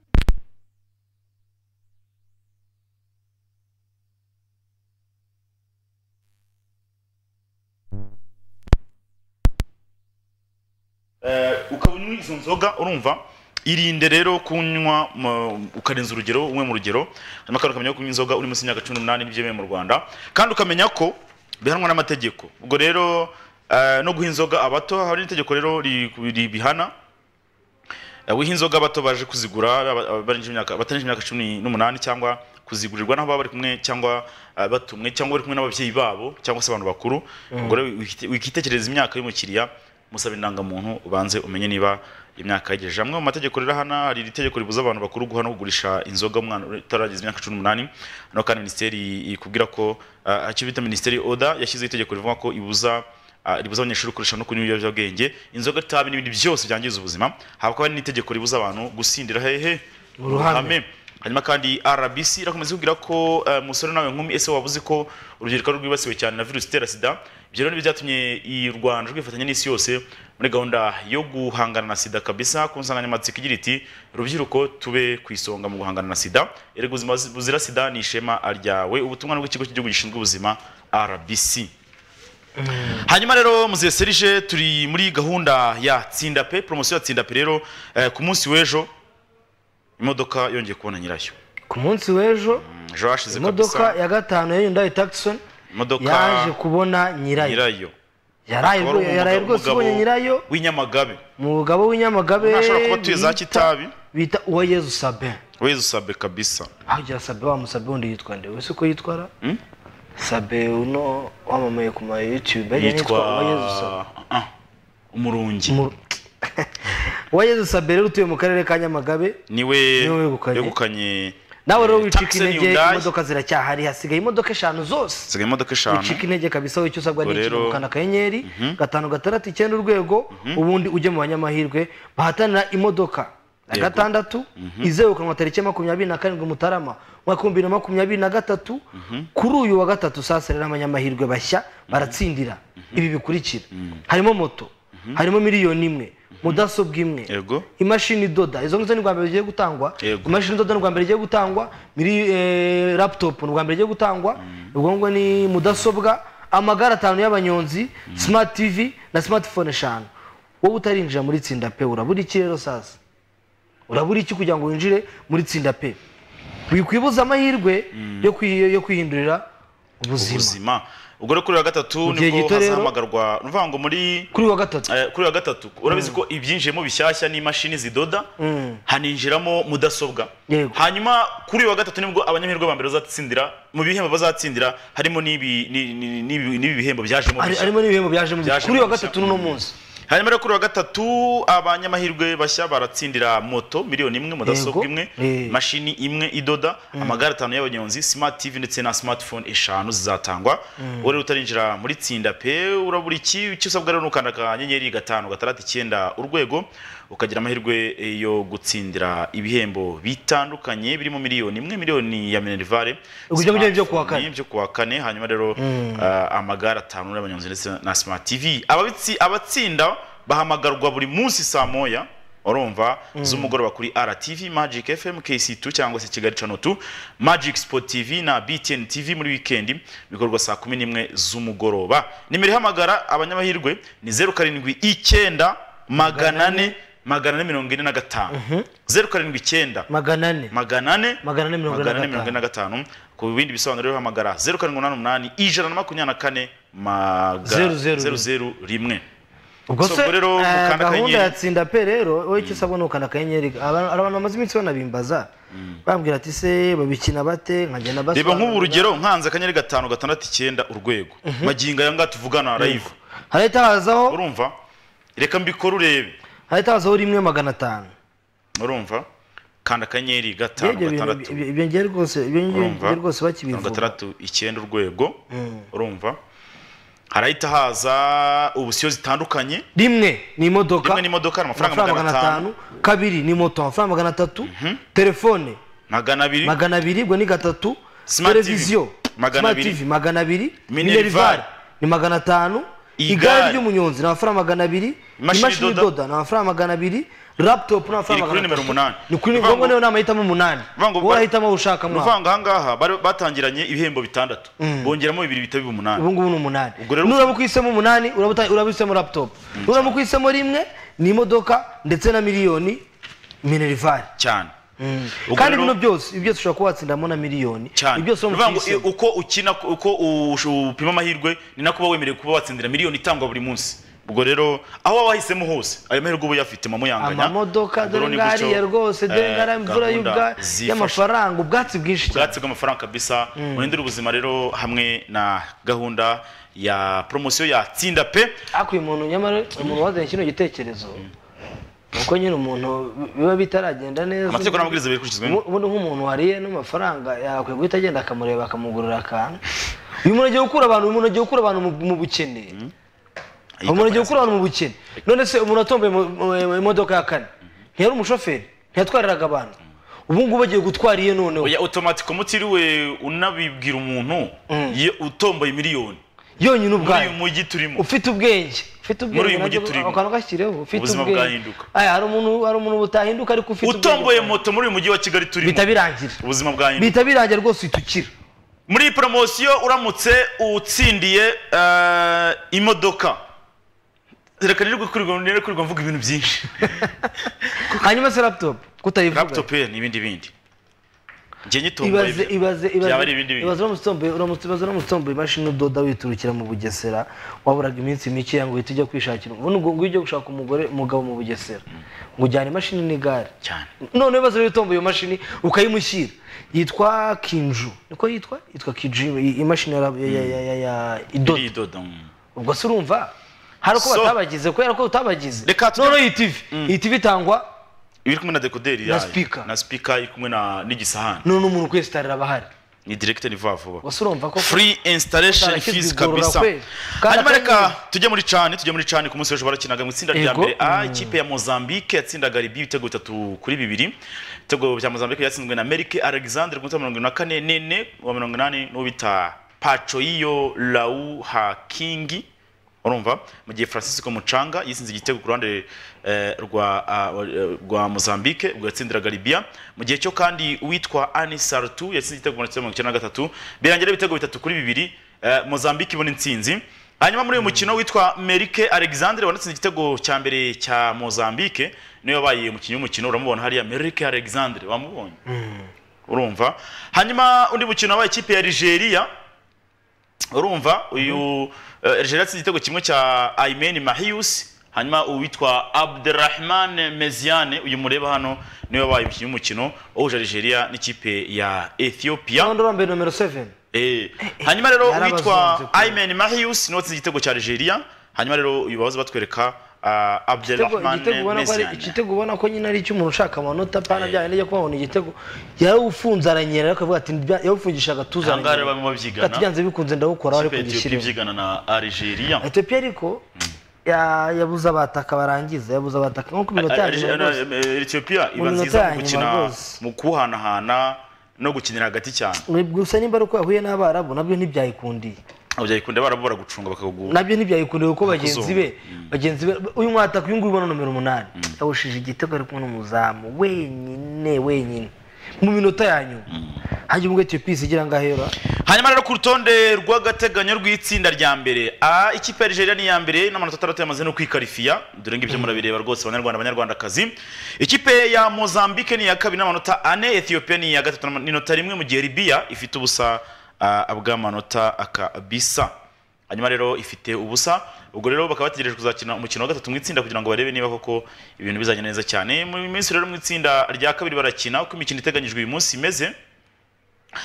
ukaba unywa izo nzoga urumva irinde rero kunywa ukarenza urugero umwe mu rugero hanyuma kandi ukamenya ko kunywa inzoga uri munsi y'imyaka cumi n'umunani n'ibyemewe mu Rwanda kandi ukamenya ko bihanwa n'amategeko. Ubwo rero no guha inzoga abato hari n'itegeko rero ribihana wiha inzoga abato baje kuzigura barengeje imyaka batarengeje imyaka cumi n'umunani cyangwa kuzigurirwa n'aho bari kumwe cyangwa batumwe cyangwa bari kumwe n'ababyeyi babo cyangwa se abantu bakuru. Ubwo rero wikitekereza imyaka y'umukiriya musaba indangamuntu ubanze umenye niba imyaka yegereje. Amwe mu mategeko rero hana hari itegeko ribuza abantu bakuru guha no kugurisha inzoga umwana utaragize imyaka cumi n'umunani no kandi ministeri ikubwira ko icyo bita ministeri order yashyize itegeko rivuga ko ibuza ribuza abanyeshuri kugurisha no kunywa ibiyobyabwenge inzoga itabi n'ibindi byose byangiza ubuzima. Hakaba hari n'itegeko ribuza abantu gusindira hehe mu ruhame. Hanyuma kandi R B C irakomeza kugira ko musore nawe nkumi ese wabuze ko urubyiruko rwibasiwe cyane na virusi itera sida. Ibyo rero byatumye i Rwanda rwifatanya n'isi yose muri gahunda yo guhangana na sida kabisa ku nsanganyamatsiko igira iti urubyiruko tube kwisonga mu guhangana na sida erega ubuzima buzira sida ni ishema ryawe. Ubutumwa bw'ikigo cy'igihugu gishinzwe ubuzima R B C. Hanyuma rero muze Serge turi muri gahunda ya Tsinda Pe promotion ya Tsinda Pe rero ku munsi w'ejo imodoka yongeye kubona nyirayo ku munsi w'ejo ejo hashize kabisa imodoka ya gatanu ya Hyundai Tucson imodoka yaje kubona nyirayo nyirayo yaraye yaraye rwose ubonye nyirayo w'inyamagabe umugabo w'inyamagabe nashaka kuba tuye za Kitabi bita Uwayezu Sabe Uwayezu Sabe kabisa ajya Sabe wa Musabe wundi yitwa nde wese ko yitwara Sabe uno wamamaye ku ma YouTube yitwa Uwayezu Sabe ah umurungi Uwayezu Sabe rero utuye mu karere ka Nyamagabe niwe yegukanye nawe rero wicika intege imodoka ziracyahari hasigaye imodoka eshanu zose hasigaye imodoka eshanu wicika intege kabisa wicyo usabwa n'ikimukana kanyenyeri gatanu gatandatu icyenda urwego ubundi ujye mu banyamahirwe bahatanira imodoka ya gatandatu izegukanwa tariki makumyabiri na karindwi Mutarama mwaka w'ibihumbi bibiri na makumyabiri na gatatu kuri uyu wa gatatu sasa rero abanyamahirwe bashya baratsindira ibi bikurikira harimo moto harimo miliyoni imwe mudasobwa imwe imashini doda izo ngizo ni rwa mbere zigiye gutangwa imashini doda ni rwa mbere zigiye gutangwa miri laptop ni rwa mbere zigiye gutangwa ubwo ngo ni mudasobwa amagare atanu y'abanyonzi smart tv na smartphone eshanu. Wowe utarinjira muri Tsinda Pe urabura iki rero sasa urabura iki kugira ngo winjire muri Tsinda Pe wikwibuza amahirwe yo kwihindurira ubuzima. Ubwo kuri wa gatatu nibwo hazahamagarwa nuvuga ngo muri kuri wa gatatu kuri wa gatatu urabizi ko ibyinjiyemo bishyashya ni imashini zidoda haninjiramo mudasobwa. Hanyuma kuri wa gatatu nibwo abanyamahirwe ba mbere bazatsindira mu bihembo bazatsindira harimo nibi nibi bihembo byajemo harimo n'ibihembo byajemo kuri wa gatatu n'uno munsi. Hanyuma rero kuri wa gatatu abanyamahirwe bashya baratsindira moto miliyoni imwe mudasobwa imwe mashini imwe idoda amagare atanu y'abanyonzi smart tv ndetse na smartphone eshanu zizatangwa. Uri utarinjira muri Tsinda Pe urabura iki icyo usabwa rero nukanda kanyenyeri gatanu gatandatu icyenda urwego ukagira amahirwe yo gutsindira ibihembo bitandukanye birimo miliyoni imwe miliyoni ya Minervale ubujye byo kuwa kane byo kuwa kane. Hanyuma rero amagare atanu y'abanyonzi ndetse na smart tv ababitsi abatsinda bahamagarwa buri munsi saa moya urumva z'umugoroba kuri R T V Magic F M K C two cyangwa se Kigali Channel two Magic Sport T V na B T N T V muri weekend bikorwa saa kumi n'imwe z'umugoroba. Nimero ihamagara abanyamahirwe ni zero karindwi icyenda magana ane magana ane mirongo ine na gatanu zero karindwi icyenda magana ane magana ane magana ane mirongo ine na gatanu. Ku bindi bisobanuro rero hamagara zero karindwi umunani umunani ijana na makumyabiri na kane magana zero zero rimwe. Ubwo se gahunda ya Tsinda Pe rero wowe icyo usabwa nukanda kanyenyeri abantu bamaze iminsi banabimbaza bambwira ati se babikina bate nkagenda basa reba nk'ubu urugero nkanze kanyenyeri gatanu gatandatu icyenda urwego maginga yanga tuvugana live harahita hazaho urumva reka mbikora urebe hahita hazaho rimwe magana atanu urumva kanda akanyenyeri gatanu gatandatu ibyo ngeri rwose ibyo ngeri rwose bakibivuga gatandatu icyenda urwego urumva harahita haza ubusiyo zitandukanye rimwe ni imodoka rimwe ni imodoka amafaranga magana atanu kabiri ni moto amafaranga magana atatu telefone magana abiri magana abiri ubwo ni gatatu televiziyo magana TV magana abiri Minerval ni magana atanu igare ry'umunyonzi ni amafaranga magana abiri imashini idoda ni amafaranga magana abiri laptop ni amafaranga magana atatu ni kuri ngombwa niyo nama hitamo umunani wowe ahitamo ushaka mwa uvanga ahangaha batangiranye ibihembo bitandatu bongeramo bibiri bitaba umunani ubu ngubu ni umunani nurabukwisemo umunani urabisemo laptop nurabukwisemo rimwe ni imodoka ndetse na miliyoni Minerval cyane kandi ibintu byose ibyo ushobora kuba watsindamo na miliyoni byose uko ukina uko upima amahirwe ni nako uba wemerewe kuba watsindira miliyoni itangwa buri munsi ubwo rero aho waba wahisemo hose ayo mahirwe uba uyafite mu muyanganya amamodoka dore ngariya rwose dore ngariya imvura y'amafaranga ubwatsi bwinshi cyane ubwatsi bw'amafaranga kabisa uhindura ubuzima rero hamwe na gahunda ya promosiyo ya tsinda pe akuye umuntu nyamara umuntu wazanye kino gitekerezo uko nyine umuntu biba bitaragenda neza amategeko n'amabwiriza bikurikizwe ubundi nk'umuntu wariye n'amafaranga yakwiye guhita agenda akamureba akamugurira akantu uyu muntu agiye gukura abantu uyu muntu agiye gukura abantu mu bukene umuntu agiye gukura abantu mu bukene none se umuntu atomboye imodoka ya kane ntiyari umushoferi ntiyatwariraga abantu ubu ngubu bagiye gutwara iye noneho oya automatic mutiriwe unabibwira umuntu utomboye miliyoni yonyine ubwayo muri mujyi turimo ufite ubwenge ufite ubwenge mujyi turimo akantu gashyireho ufite ubuzima bwahinduka aya hari umuntu hari umuntu butahinduka ariko ufite ubwenge utomboye moto muri uyu mujyi wa Kigali turimo bitabirangira ubuzima bwahinduka bitabirangira rwose itukira muri promosiyo uramutse utsindiye imodoka reka nirwe kurirwa nire kurirwa mvuga ibintu byinshi hanyuma se laptop kutayivuga laptop ni ibindi bindi ngiye nyitomboye ibaze ibaze ibaze ibaze uramustomboye uramutse ibaze uramustomboye imashini udoda witurukira mu Bugesera waburaga iminsi mike yango uhita ujya kwishakira ubu ngo ujye gushaka umugore umugabo mu Bugesera ngo ujyane imashini n'igare cyane none ibaze witomboye iyo mashini ukayimushyira yitwa Kinju niko yitwa yitwa Kiju imashini ya ya idoda ubwo se urumva hari uko batabagize kubera ko utabagize none iyi T V iyi T V itangwa iri kumwe na decoder ya na speaker iri kumwe na n'igisahani none umuntu kwestarira bahari ni director ni vuba vuba wasurumva ko free installation fees kabisa hanyuma reka tujye muri cyane tujye muri cyane ku munsi w'ejo barakinaga mu itsinda rya mbere a ikipe ya Mozambique yatsindaga Libya ibitego bitatu kuri bibiri ibitego bya Mozambique yatsinzwe na Merike Alexander ku mirongo na kane nene wa mirongo inani n'ubita Pachoio Lau Hakingi urumva mu gihe Francisco Mucanga yisinze igitego ku ruhande rwa rwa Mozambique ubwo yatsindiraga Libya mu gihe cyo kandi uwitwa Anis Sartu yatsinze igitego mu mirongo icyenda na gatatu birangira ibitego bitatu kuri bibiri Mozambique ibona intsinzi hanyuma muri uyu mukino witwa Merike Alexander wanatsinze igitego cya mbere cya Mozambique niyo yabaye umukinnyi w'umukino uramubona hariya Merike Alexander wamubonye urumva hanyuma undi mukino wabaye ikipe ya Nigeria urumva uyu Algeria yatsinze igitego kimwe cya Aymen Mahius hanyuma uwitwa Abderrahman Meziane uyu mureba hano niwe wabaye umukinnyi w'umukino wahuje Algeria n'ikipe ya Ethiopia Rondo rambe numero seven eh hanyuma rero uwitwa Aymen Mahius niwe watsinze igitego cya Algeria hanyuma rero uyu bahoze batwereka Abderrahman Meziane igitego ubona ko nyine ari cy'umuntu ushaka amanota pana bya nende kubona igitego yarawufunze aranyera akavuga ati yawufungishaga tuzana ngare bamwe babyigana ati byanze bikunze ndawukora ari kugishyira ibyigana na Algeria Ethiopia ariko ya yabuza abataka barangiza yabuza abataka nko ku minota ya Ethiopia ibanziza gukina mu kuhanahana no gukinira hagati cyane gusa nimba ari uko yahuye n'abarabu nabyo ntibyayikundiye abyayikunde barabura gucunga bakagugura nabyo ntibyayikundiye uko bagenzi be bagenzi be uyu mwataka uyu nguyu ubona numero umunani yawushije igitego ari kumwe n'umuzamu wenyine wenyine mu minota yanyu hajye ubwo Ethiopia igira ngahera hanyuma rero ku rutonde rw'agateganyo rw'itsinda rya mbere a ikipe ya Algeria ni ya mbere n'amanota atandatu yamaze no kwikarifiya dore ngibyo murabireba rwose abanyarwanda abanyarwandakazi ikipe ya Mozambique ni ya kabiri n'amanota ane Ethiopia ni ya gatatu n'inota rimwe mu gihe Libya ifite ubusa abw'amanota akabisa hanyuma rero ifite ubusa ubwo rero bakaba bategereje kuzakina umukino wa gatatu mu itsinda kugira ngo barebe niba koko ibintu bizagenda neza cyane mu minsi rero mu itsinda rya kabiri barakina uko imikino iteganyijwe uyu munsi imeze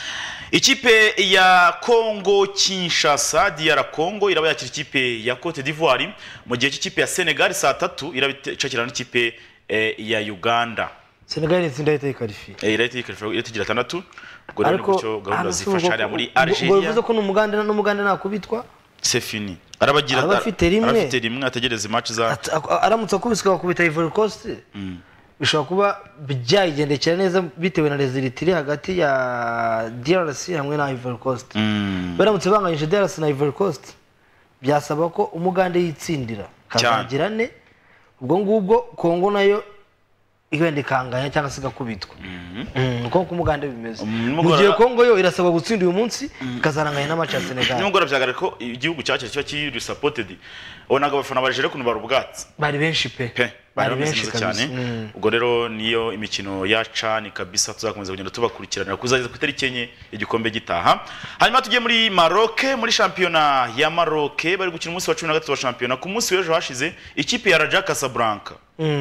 ikipe ya Congo Kinshasa D R Congo iraba yakira ikipe ya Cote d'Ivoire mu gihe cy'ikipe ya Senegal saa tatu irabicakira n'ikipe eh, ya Uganda. Senegal itsinda yita ikarifi eh irahita ikarifi itigira tandatu ubwo rero n'icyo gahunda zifasha ari muri ngo Algeria bivuze ko n'umuganda n'umuganda nakubitwa c'est fini arabagira arabafite rimwe arabafite rimwe ategereza match za aramutse akubiswe akubita Ivory Coast bishobora kuba byayigendekera neza bitewe na result iri hagati ya D R C hamwe na Ivory Coast baramutse banganyije D R C na Ivory Coast byasaba ko umugande yitsindira kazagira ne ubwo ngubwo Kongo nayo igende kanganya cyangwa se gakubitwa uko kumugande bimeze mu gihe Kongo yo irasaba gutsinda uyu munsi ikazaranganya na match ya Senegal nimugora byagara ko igihugu cyacyo cyo kiri supported onaga abafana barjere kuntu barubwatsi bari benshi pe bari benshi cyane ubwo rero niyo imikino ya CHAN kabisa tuzakomeza kugenda tubakurikiranira kuzageza ku itariki enye igikombe gitaha hanyuma tugiye muri Maroc muri championnat ya Maroc bari gukina umunsi wa cumi na gatatu wa championnat ku munsi w'ejo hashize ikipe ya Raja Casablanca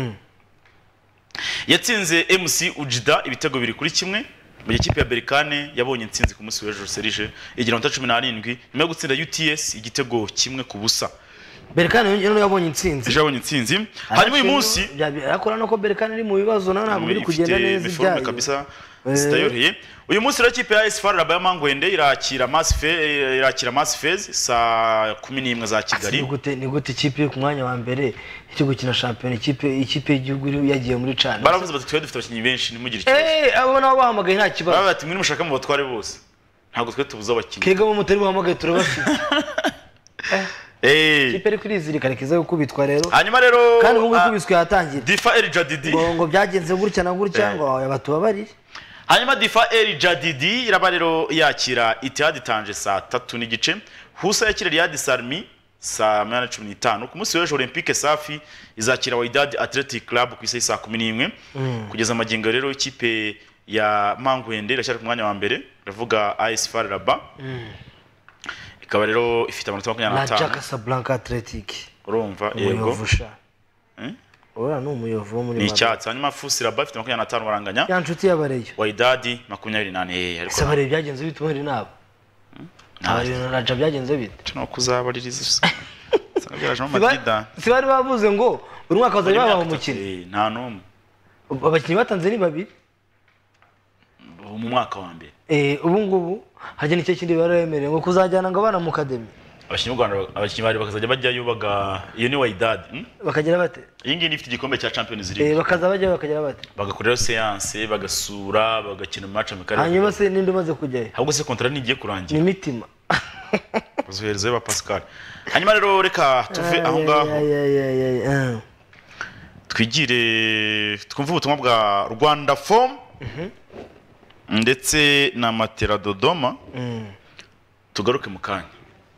yatsinze M C Ujida ibitego biri kuri kimwe mu gihe ya Berkane yabonye intsinzi ku munsi w'ejo Serge igira amanota cumi n'arindwi nyuma yo gutsinda U T S igitego kimwe ku busa. Berkane yongera yabonye intsinzi yabonye intsinzi hanyuma uyu munsi yakora no ko Berkane iri mu bibazo naho ntabwo biri kugenda neza ibyayo kabisa zitayoroheye uyu munsi rero ikipe ya A S F A R Rabat ya Mangwende irakira Masfe irakira Masfez saa kumi n'imwe za Kigali. Ni gute ni gute ikipe ku mwanya wa mbere cyo gukina champion ikipe ikipe y'igihugu yagiye muri CHAN baravuze bati twe dufite abakinnyi benshi nimugire ikibazo eh abo nabo bahamagaye nta kibazo baba bati mwini mushaka mu batware bose ntabwo twe tubuza abakinnyi kega mu mutari bahamagaye turabafite eh ikipe iri kwizirikana kiza gukubitwa rero hanyuma rero kandi ngo gukubiswa yatangira Difa El Jadidi ngo byagenze gutya na gutya ngo abatubabarire hanyuma Difa El Jadidi iraba rero yakira Ittihad Tanger saa tatu n'igice Husa yakira Riyad Salmi saa cumi n'itanu ku munsi w'ejo Olympique Safi izakira Wydad Athletic Club ku isaha saa kumi n'imwe kugeza amagingo rero ikipe ya Mangwende irashyira ku mwanya wa mbere ndavuga A S F A R Rabat ikaba rero ifite amanota makumyabiri n'atanu Raja Casablanca Athletic urumva yego eh ora no umuyovu muri ni icyatsi hanyuma F U S Rabat ifite makumyabiri n'atanu baranganya ya nshuti yabareyo Wydad makumyabiri n'ane ariko sabare byagenze bitumuri nabo Ntabwo Raja byagenze bite no kuzabaririza Sangabyarajemo Madida sibari bavuze ngo buri mwaka bazari babaho umukino nta numwe abakinnyi batanze ni babiri mu mwaka wa mbere eh ubu ngubu haje n'icyo kindi baremereye ngo kuzajyana ngo abana mu academy abakinnyi b'u Rwanda abakinnyi bari bakazajya bajyayo baga iyo ni Wydad bakagera bate iyi ngiyi ifite igikombe cya Champions League eh bakaza bajya bakagera bate bagakorera séance bagasura bagakina match amikare hanyuma se ninde umaze kujyayo ahubwo se contrat nigiye kurangira ni mitima bazohereze ba Pascal hanyuma rero reka tuve aho ngaho twigire twumva ubutumwa bwa Rwanda Form ndetse na Matera Dodoma tugaruke mu kanya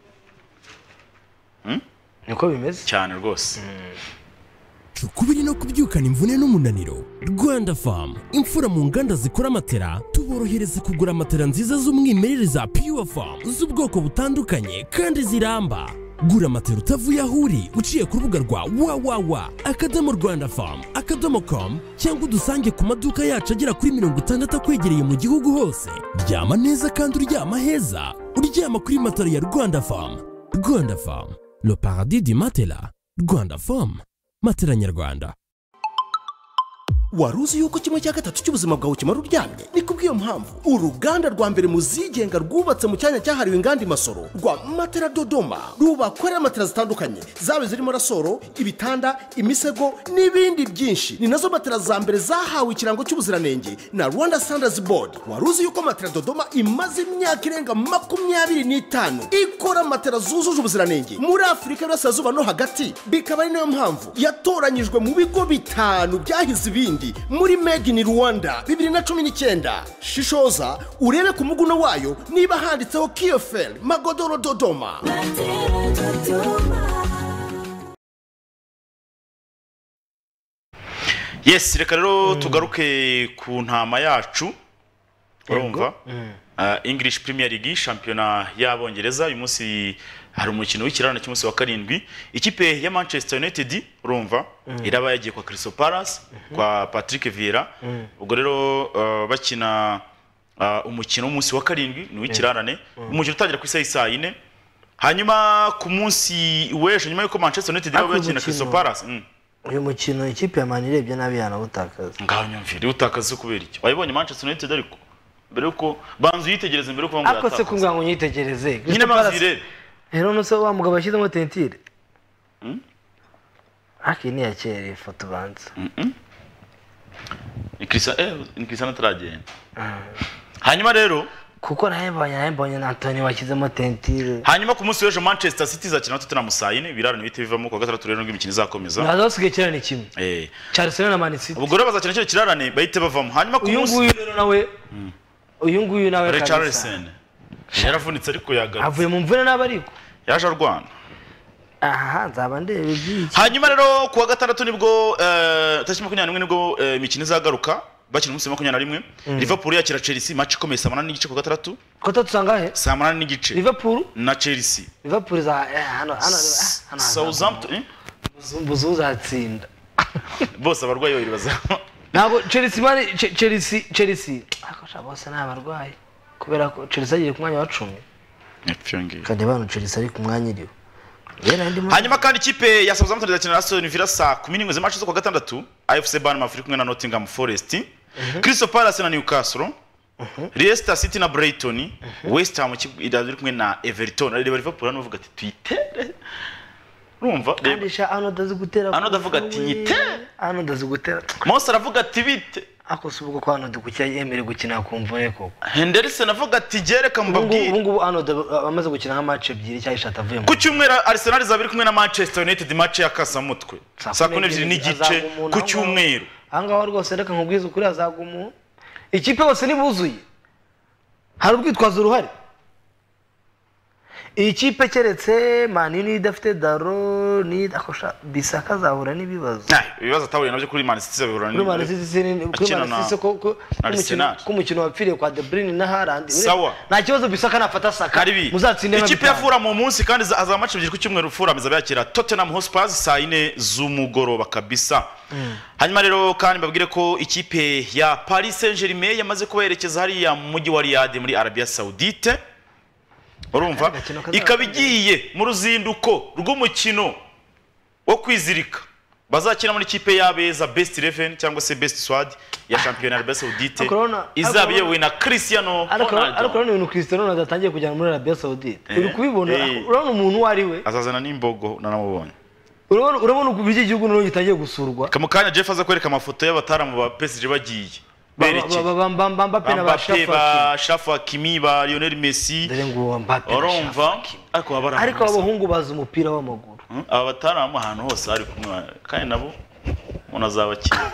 niko bimeze cyane rwose kubiri no kubyukana imvune n'umunaniro Rwanda Farm imfura mu nganda zikora matera tuborohereza kugura matera nziza z'umwimerere za Pure Farm z'ubwoko butandukanye kandi ziramba gura matera utavuye aho uri uciye ku rubuga rwa www akadomo rwanda farm akadomo com cyangwa udusange ku maduka yacu agera kuri mirongo itandatu akwegereye mu gihugu hose ryama neza kandi uryama heza uryama kuri matera ya Rwanda Farm. Rwanda Farm, le paradis du matelas. Rwanda Farm, matera nyarwanda. Waruzi yuko kimwe cya gatatu cy'ubuzima bwawe kimara uryamye? Ni kubw'iyo mpamvu uruganda rwa mbere mu zigenga rwubatse mu cyanya cyahariwe inganda Masoro rwa Matera Dodoma rubakorera matera zitandukanye zabe zirimo rasoro, ibitanda, imisego n'ibindi byinshi. Ni nazo matera za mbere zahawe ikirango cy'ubuziranenge na Rwanda Standards Board. Waruzi yuko Matera Dodoma imaze imyaka irenga makumyabiri n'itanu ikora matera zujuje ubuziranenge muri Afurika y'Iburasirazuba no hagati, bikaba ari nayo mpamvu yatoranyijwe mu bigo bitanu byahize ibindi muri Made in Rwanda bibiri na cumi n'icyenda. Shishoza urebe ku muguno wayo niba handitseho Kiofel Magodoro Dodoma. Yes, reka rero tugaruke ku ntama yacu urumva uh, English Premier League championnat y'Abongereza uyu munsi hari umukino w'ikirana cy'umunsi wa karindwi ikipe ya Manchester United urumva mm. iraba yagiye kwa Crystal Palace mm -hmm. kwa Patrick Vieira ubwo mm. rero uh, bakina uh, umukino w'umunsi wa karindwi ni w'ikirarane umukino utangira ku isaha saa yine hanyuma ku munsi w'ejo nyuma y'uko Manchester United baba bakina Crystal Palace uyu mukino ikipe ya Man irebye nabi yanawutakaza ngaho nyumvire utakaza kubera iki wayibonye Manchester United ariko mbere yuko banzu yitegereze mbere yuko ako se kumbwa ngo nyitegereze nyine mazire rero no se wa mugabo yashyizemo tentire aki ni yakere foto banza ni Cristiano eh ni Cristiano tragenda hanyuma rero kuko naye mbonye naye mbonye na Anthony washyizemo tentire hanyuma ku munsi w'ejo Manchester City izakina na Tottenham saa yine birarane bite bivamo ku gatatu rero ngo imikino izakomeza nazosigaye kirane kimwe eh Chelsea na Man City ubwo rero bazakina cyo kirarane bahite bavamo hanyuma ku munsi uyu nguyu rero nawe uyu nguyu nawe Richarlison yaravunitse ariko yagarutse avuye mu mvune n'abariko yaje arwana aha nzaba ndebe byiki hanyuma rero kuwa gatandatu nibwo eh tariki makumyabiri n'imwe nibwo imikino izagaruka bakina umunsi makumyabiri na rimwe Liverpool yakira Chelsea match ikomeye saa munani n'igice ku gatandatu ko tutsanga he saa munani n'igice Liverpool na Chelsea Liverpool za hano hano hano Southampton buzumbuzu zatsinda bose abarwayi babiri bazama nabo Chelsea bari Chelsea Chelsea akosha bose n'abarwayi kubera ko Chelsea agiye ku mwanya wa cumi nepfyonge kandi bano Chelsea ari ku mwanya iriho hanyuma kandi ikipe ya Southampton izakina na Aston Villa saa kumi n'imwe z'amaci zo ku gatandatu A F C Bournemouth iri kumwe na Nottingham Forest Crystal Palace na Newcastle Leicester City na Brighton West Ham iri kumwe na Everton rero Liverpool n'uvuga ati twitere urumva kandisha ano dazi gutera ano davuga ati nyite ano dazi gutera Mose aravuga ati bite ako subugo kwa ano dukujya yemere gukina kumvune koko Henderson avuga ati gereka mbabwire ubu ngubu ano bamaze gukina nka match ebyiri cyangwa eshatu avuye ku cyumweru Arsenal izabiri kumwe na Manchester United match ya Kasamutwe saa kumi n'ebyiri n'igice ku cyumweru ahangaho rwose reka nkubwize ukuri azagumu ikipe yose nibuzuye hari ubwitwazo uruhare ikipe keretse Man United idafite Daro ni akosha Bisaka zahura n'ibibazo ibibazo atahuye nabyo kuri Man City zabihura kuri Man City kuri Man City ko ko umukino wapfiriye kwa De Bruyne na Haaland nta kibazo Bisaka nafata Saka muzatsinde ikipe ya Fulham mu munsi kandi aza match ebyiri ku cyumweru Fulham izabakira Tottenham Hotspur saa yine z'umugoroba kabisa hanyuma rero kandi mbabwire ko ikipe ya Paris Saint-Germain yamaze kuberekeza hariya mu mujyi wa Riyadh muri Arabia Saudite urumva ikabigiye mu ruzinduko rw'umukino wo kwizirika bazakina muri ikipe y'abeza best eleven cyangwa se best squad ya champion Arabia Saudite izaba yewe na Cristiano Ronaldo ariko rero ni Cristiano Ronaldo atangiye kujyana muri Arabia Saudite uri kubibona urabona umuntu wari we azazana n'imbogo nanamubonye urabona urabona uko bije igihugu n'uwo gitangiye gusurwa kamukanya Jeff aza kwereka amafoto y'abataramu ba P S G bagiye Mbappe na ba Shafa Kimi ba Lionel Messi dore ngo Mbappe urumva ariko abara ariko abahungu baza umupira w'amaguru aba bataramu ahantu hose ari kumwe kandi nabo munazabakira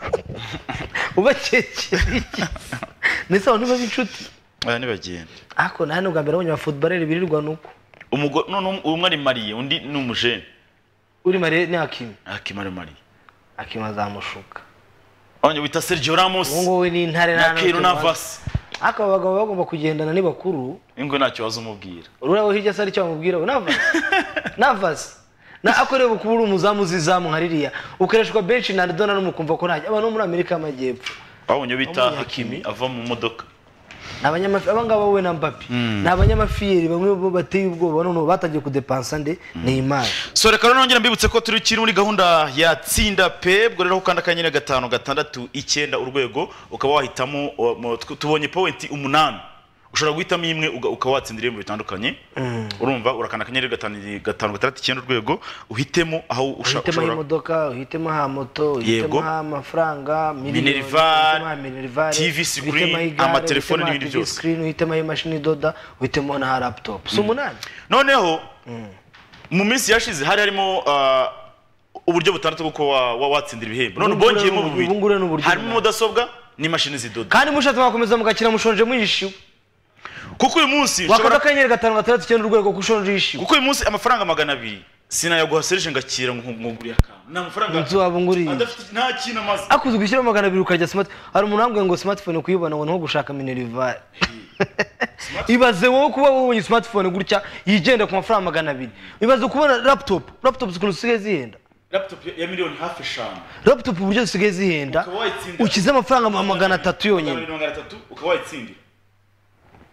ubakekeye nese abantu babinshuti aya nibagenda ako nane ubwa mbere abonye ba footballer birirwa nuko umugo none umwe ari Marie undi ni umujene uri Marie ni Hakim Hakim ari Marie Hakim azamushuka onye wita Sergio Ramos ngo we ni intare na Keylor Navas aka bagabo bagomba kugendana ni bakuru ingo ntacyo wazumubwira urabo hirya sari cyo bamubwira Navas Navas na akoreye kubura umuzamu zizamu nkaririya ukereshwa bench na Dona n'umukumva ko ntajya abantu muri Amerika y'Amajyepfo babonye bita Hakimi ava mu modoka abanyamafi abangaba wowe na Mbappe n'abanyamafiyeri bamwe bo bateye ubwoba none batangiye kudepansa nde Neymar so reka nongera mbibutse ko turi kiri muri gahunda ya tsinda pe bwo rero ukanda kanyine gatanu gatandatu icyenda urwego ukaba wahitamo tubonye point umunani ushobora guhitamo imwe ukawatsindira mu bitandukanye urumva urakanda kanyine gatanu gatanu gatandatu icyenda urwego uhitemo aho ushaka uhitemo imodoka uhitemo ha moto uhitemo ha amafaranga Minerval T V screen ama telefone n'ibindi byose screen uhitemo imashini doda uhitemo na laptop so umunani noneho mu minsi yashize hari harimo uburyo butandatu bwo watsindira ibihembo none bongeyemo bubiri harimo mudasobwa n'imashini zidoda kandi mushatse mwakomeza mugakina mushonje muyishiwe kuko uyu munsi wakora kanyere gatanu gatandatu icyenda urwego kushonje yishiwe kuko uyu munsi amafaranga magana abiri sinayaguha Serge ngakira nkuguriya kana na amafaranga nzu wabunguriye nta kintu amaze akuze gushyira magana abiri ukajya smart hari umuntu ambwiye ngo smartphone kuyibona ngo nko gushaka Minerval ibaze wowe kuba wowe smartphone gutya yigenda ku mafaranga magana abiri ibaze kubona laptop laptop zikuntu zisigaye zihenda laptop ya miliyoni hafi eshanu laptop uburyo zisigaye zihenda ukize amafaranga magana atatu yonyine magana atatu ukaba wayitsindira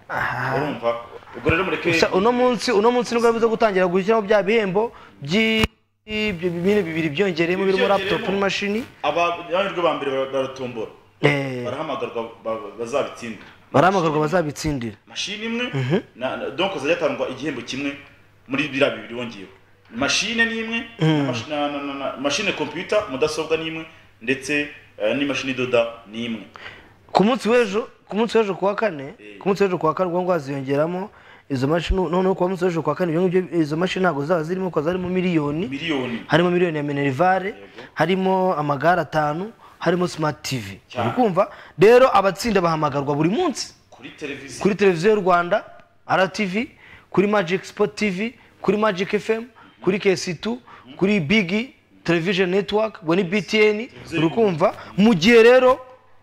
urumva ubwo rero mureke Gusa uno munsi uno munsi nibwo bivuze gutangira gushyiraho bya bihembo by'i ibintu bibiri byongereyemo birimo laptop n'imashini abanyarwanda ba mbere baratombora eh barahamagarwa bazabitsindira barahamagarwa bazabitsindira mashini imwe donc zajatangwa igihembo kimwe muri bira bibiri wongiyeho mashine ni imwe na mashine computer mudasobwa ni imwe ndetse n'imashini doda ni imwe ku munsi w'ejo ku munsi w'ejo kuwa kane ku munsi w'ejo kuwa kane ngo aziyongeramo izo mashini none ku munsi w'ejo kuwa kane ibyo izo mashini ntago zaba zirimo ko zarimo miliyoni miliyoni harimo miliyoni ya Minervare harimo amagare atanu harimo smart tv ukumva rero abatsinda bahamagarwa buri munsi kuri televiziyo kuri televiziyo y'u Rwanda R T V kuri Magic Sport T V kuri Magic F M kuri K C two kuri Big Television Network boni B T N urukumva mu gihe rero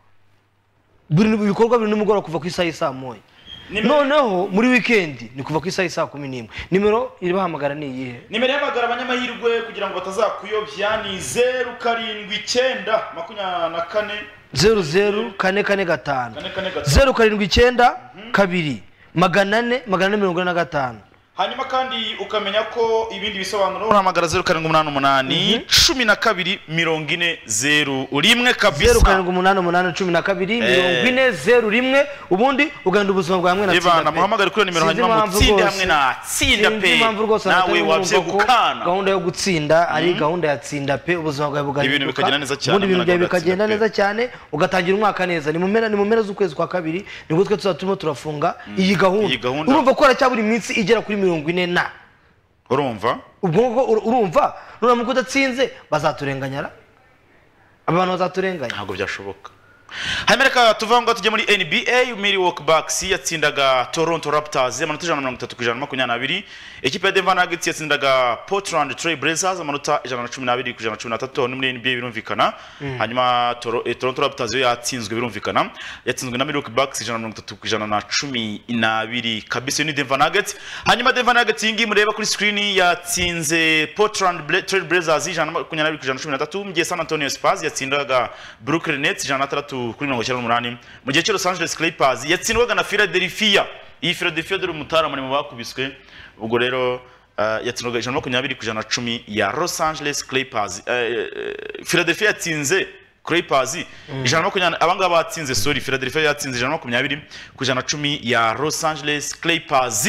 buri bikorwa biri n'umugoroba kuva ku isaha y'isa moya noneho muri weekend ni kuva ku isaha y'isa kumi n'imwe nimero iri bahamagara ni iyihe nimero y'abagara abanyamahirwe kugira ngo batazakuyobya ni zero karindwi icyenda makumyabiri na kane zero zero kane kane gatanu zero karindwi icyenda kabiri magana ane magana ane mirongo ine na gatanu hanyuma kandi ukamenya ko ibindi bisobanuro uhamagara zero karindwi umunani umunani cumi na kabiri mirongo ine zero rimwe kabisa zero karindwi umunani umunani cumi na kabiri mirongo ine zero rimwe ubundi uganda ubuzima bwa hamwe na Tsinda Pe muhamagare kuri nimero hanyuma mutsinde hamwe na Tsinda Pe nawe wabye gukana gahunda yo gutsinda ari gahunda ya Tsinda Pe ubuzima bwawe bugahinduka ibintu bikagenda neza cyane ubundi ibintu byawe bikagenda neza cyane ugatangira umwaka neza ni mu mpera ni mu mpera z'ukwezi kwa kabiri nibwo twe tuzatuma turafunga iyi gahunda urumva ko ara buri minsi igera kuri mirongo ine na urumva ubwo urumva none mu kudatsinze bazaturenganyara abantu bazaturenganya ntabwo byashoboka Hamerika tuvanga tujye muri N B A Milwaukee Bucks yatsindaga Toronto Raptors amanota ijana na mirongo itatu ku ijana na makumyabiri na abiri ekipe ya Denver Nuggets yatsindaga Portland Trail Blazers amanota ijana na cumi n'abiri ku ijana na cumi na tatu muri N B A birumvikana hanyuma Toronto Raptors yo yatsinzwe birumvikana yatsinzwe na Milwaukee Bucks ijana na mirongo itatu ku ijana na cumi n'abiri kabisa ni Denver Nuggets hanyuma Denver Nuggets yingi mureba kuri screen yatsinze Portland Trail Blazers ijana na makumyabiri n'abiri ku ijana na cumi na tatu mu gihe San Antonio Spurs yatsindaga Brooklyn Nets ijana na tatu kuri mirongo icyenda n'umunani mu gihe cyo Los Angeles Clippers yatsindwaga na Philadelphia iyi Philadelphia dore umutarama mu bakubiswe ubwo rero yatsindwaga ijana na makumyabiri ku ijana na cumi ya Los Angeles Clippers Philadelphia yatsinze Clippers ijana na makumyabiri abangaba batsinze sorry Philadelphia yatsinze ijana na makumyabiri ku ijana na cumi ya Los Angeles Clippers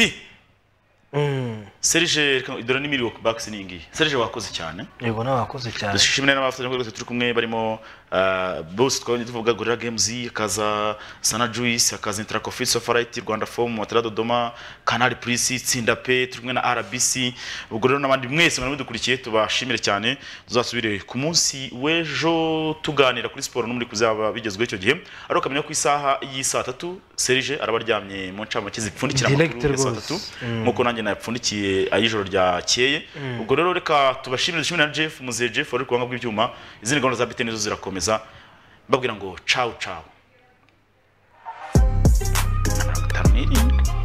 Mm. Serge dore ni Milwaukee Bucks ningi. Serge wakoze cyane. Yego nawe wakoze cyane. Dushimire n'abafite ngo turi kumwe barimo boss twabonye tuvuga Gorilla Games akaza Sana Juice akaza Intracoffee Sofarite Rwanda Form Matera Dodoma Canal Plus Tsinda Pe turi kumwe na R B C ubwo rero n'abandi mwese muri dukurikiye tubashimire cyane tuzasubire ku munsi wejo tuganira kuri sport no muri kuzaba bigezwe icyo gihe ari ukamenya ku isaha y'isa tatu Serge arabaryamye mu ncamake zipfundikira amakuru ya saa tatu muko nanjye napfundikiye ayijoro rya keye ubwo rero reka tubashimire dushimire na Jeff muze Jeff ari kuwanga bw'ibyuma izindi gahunda za bitene zo zirakomeza mbabwira ngo ciao ciao.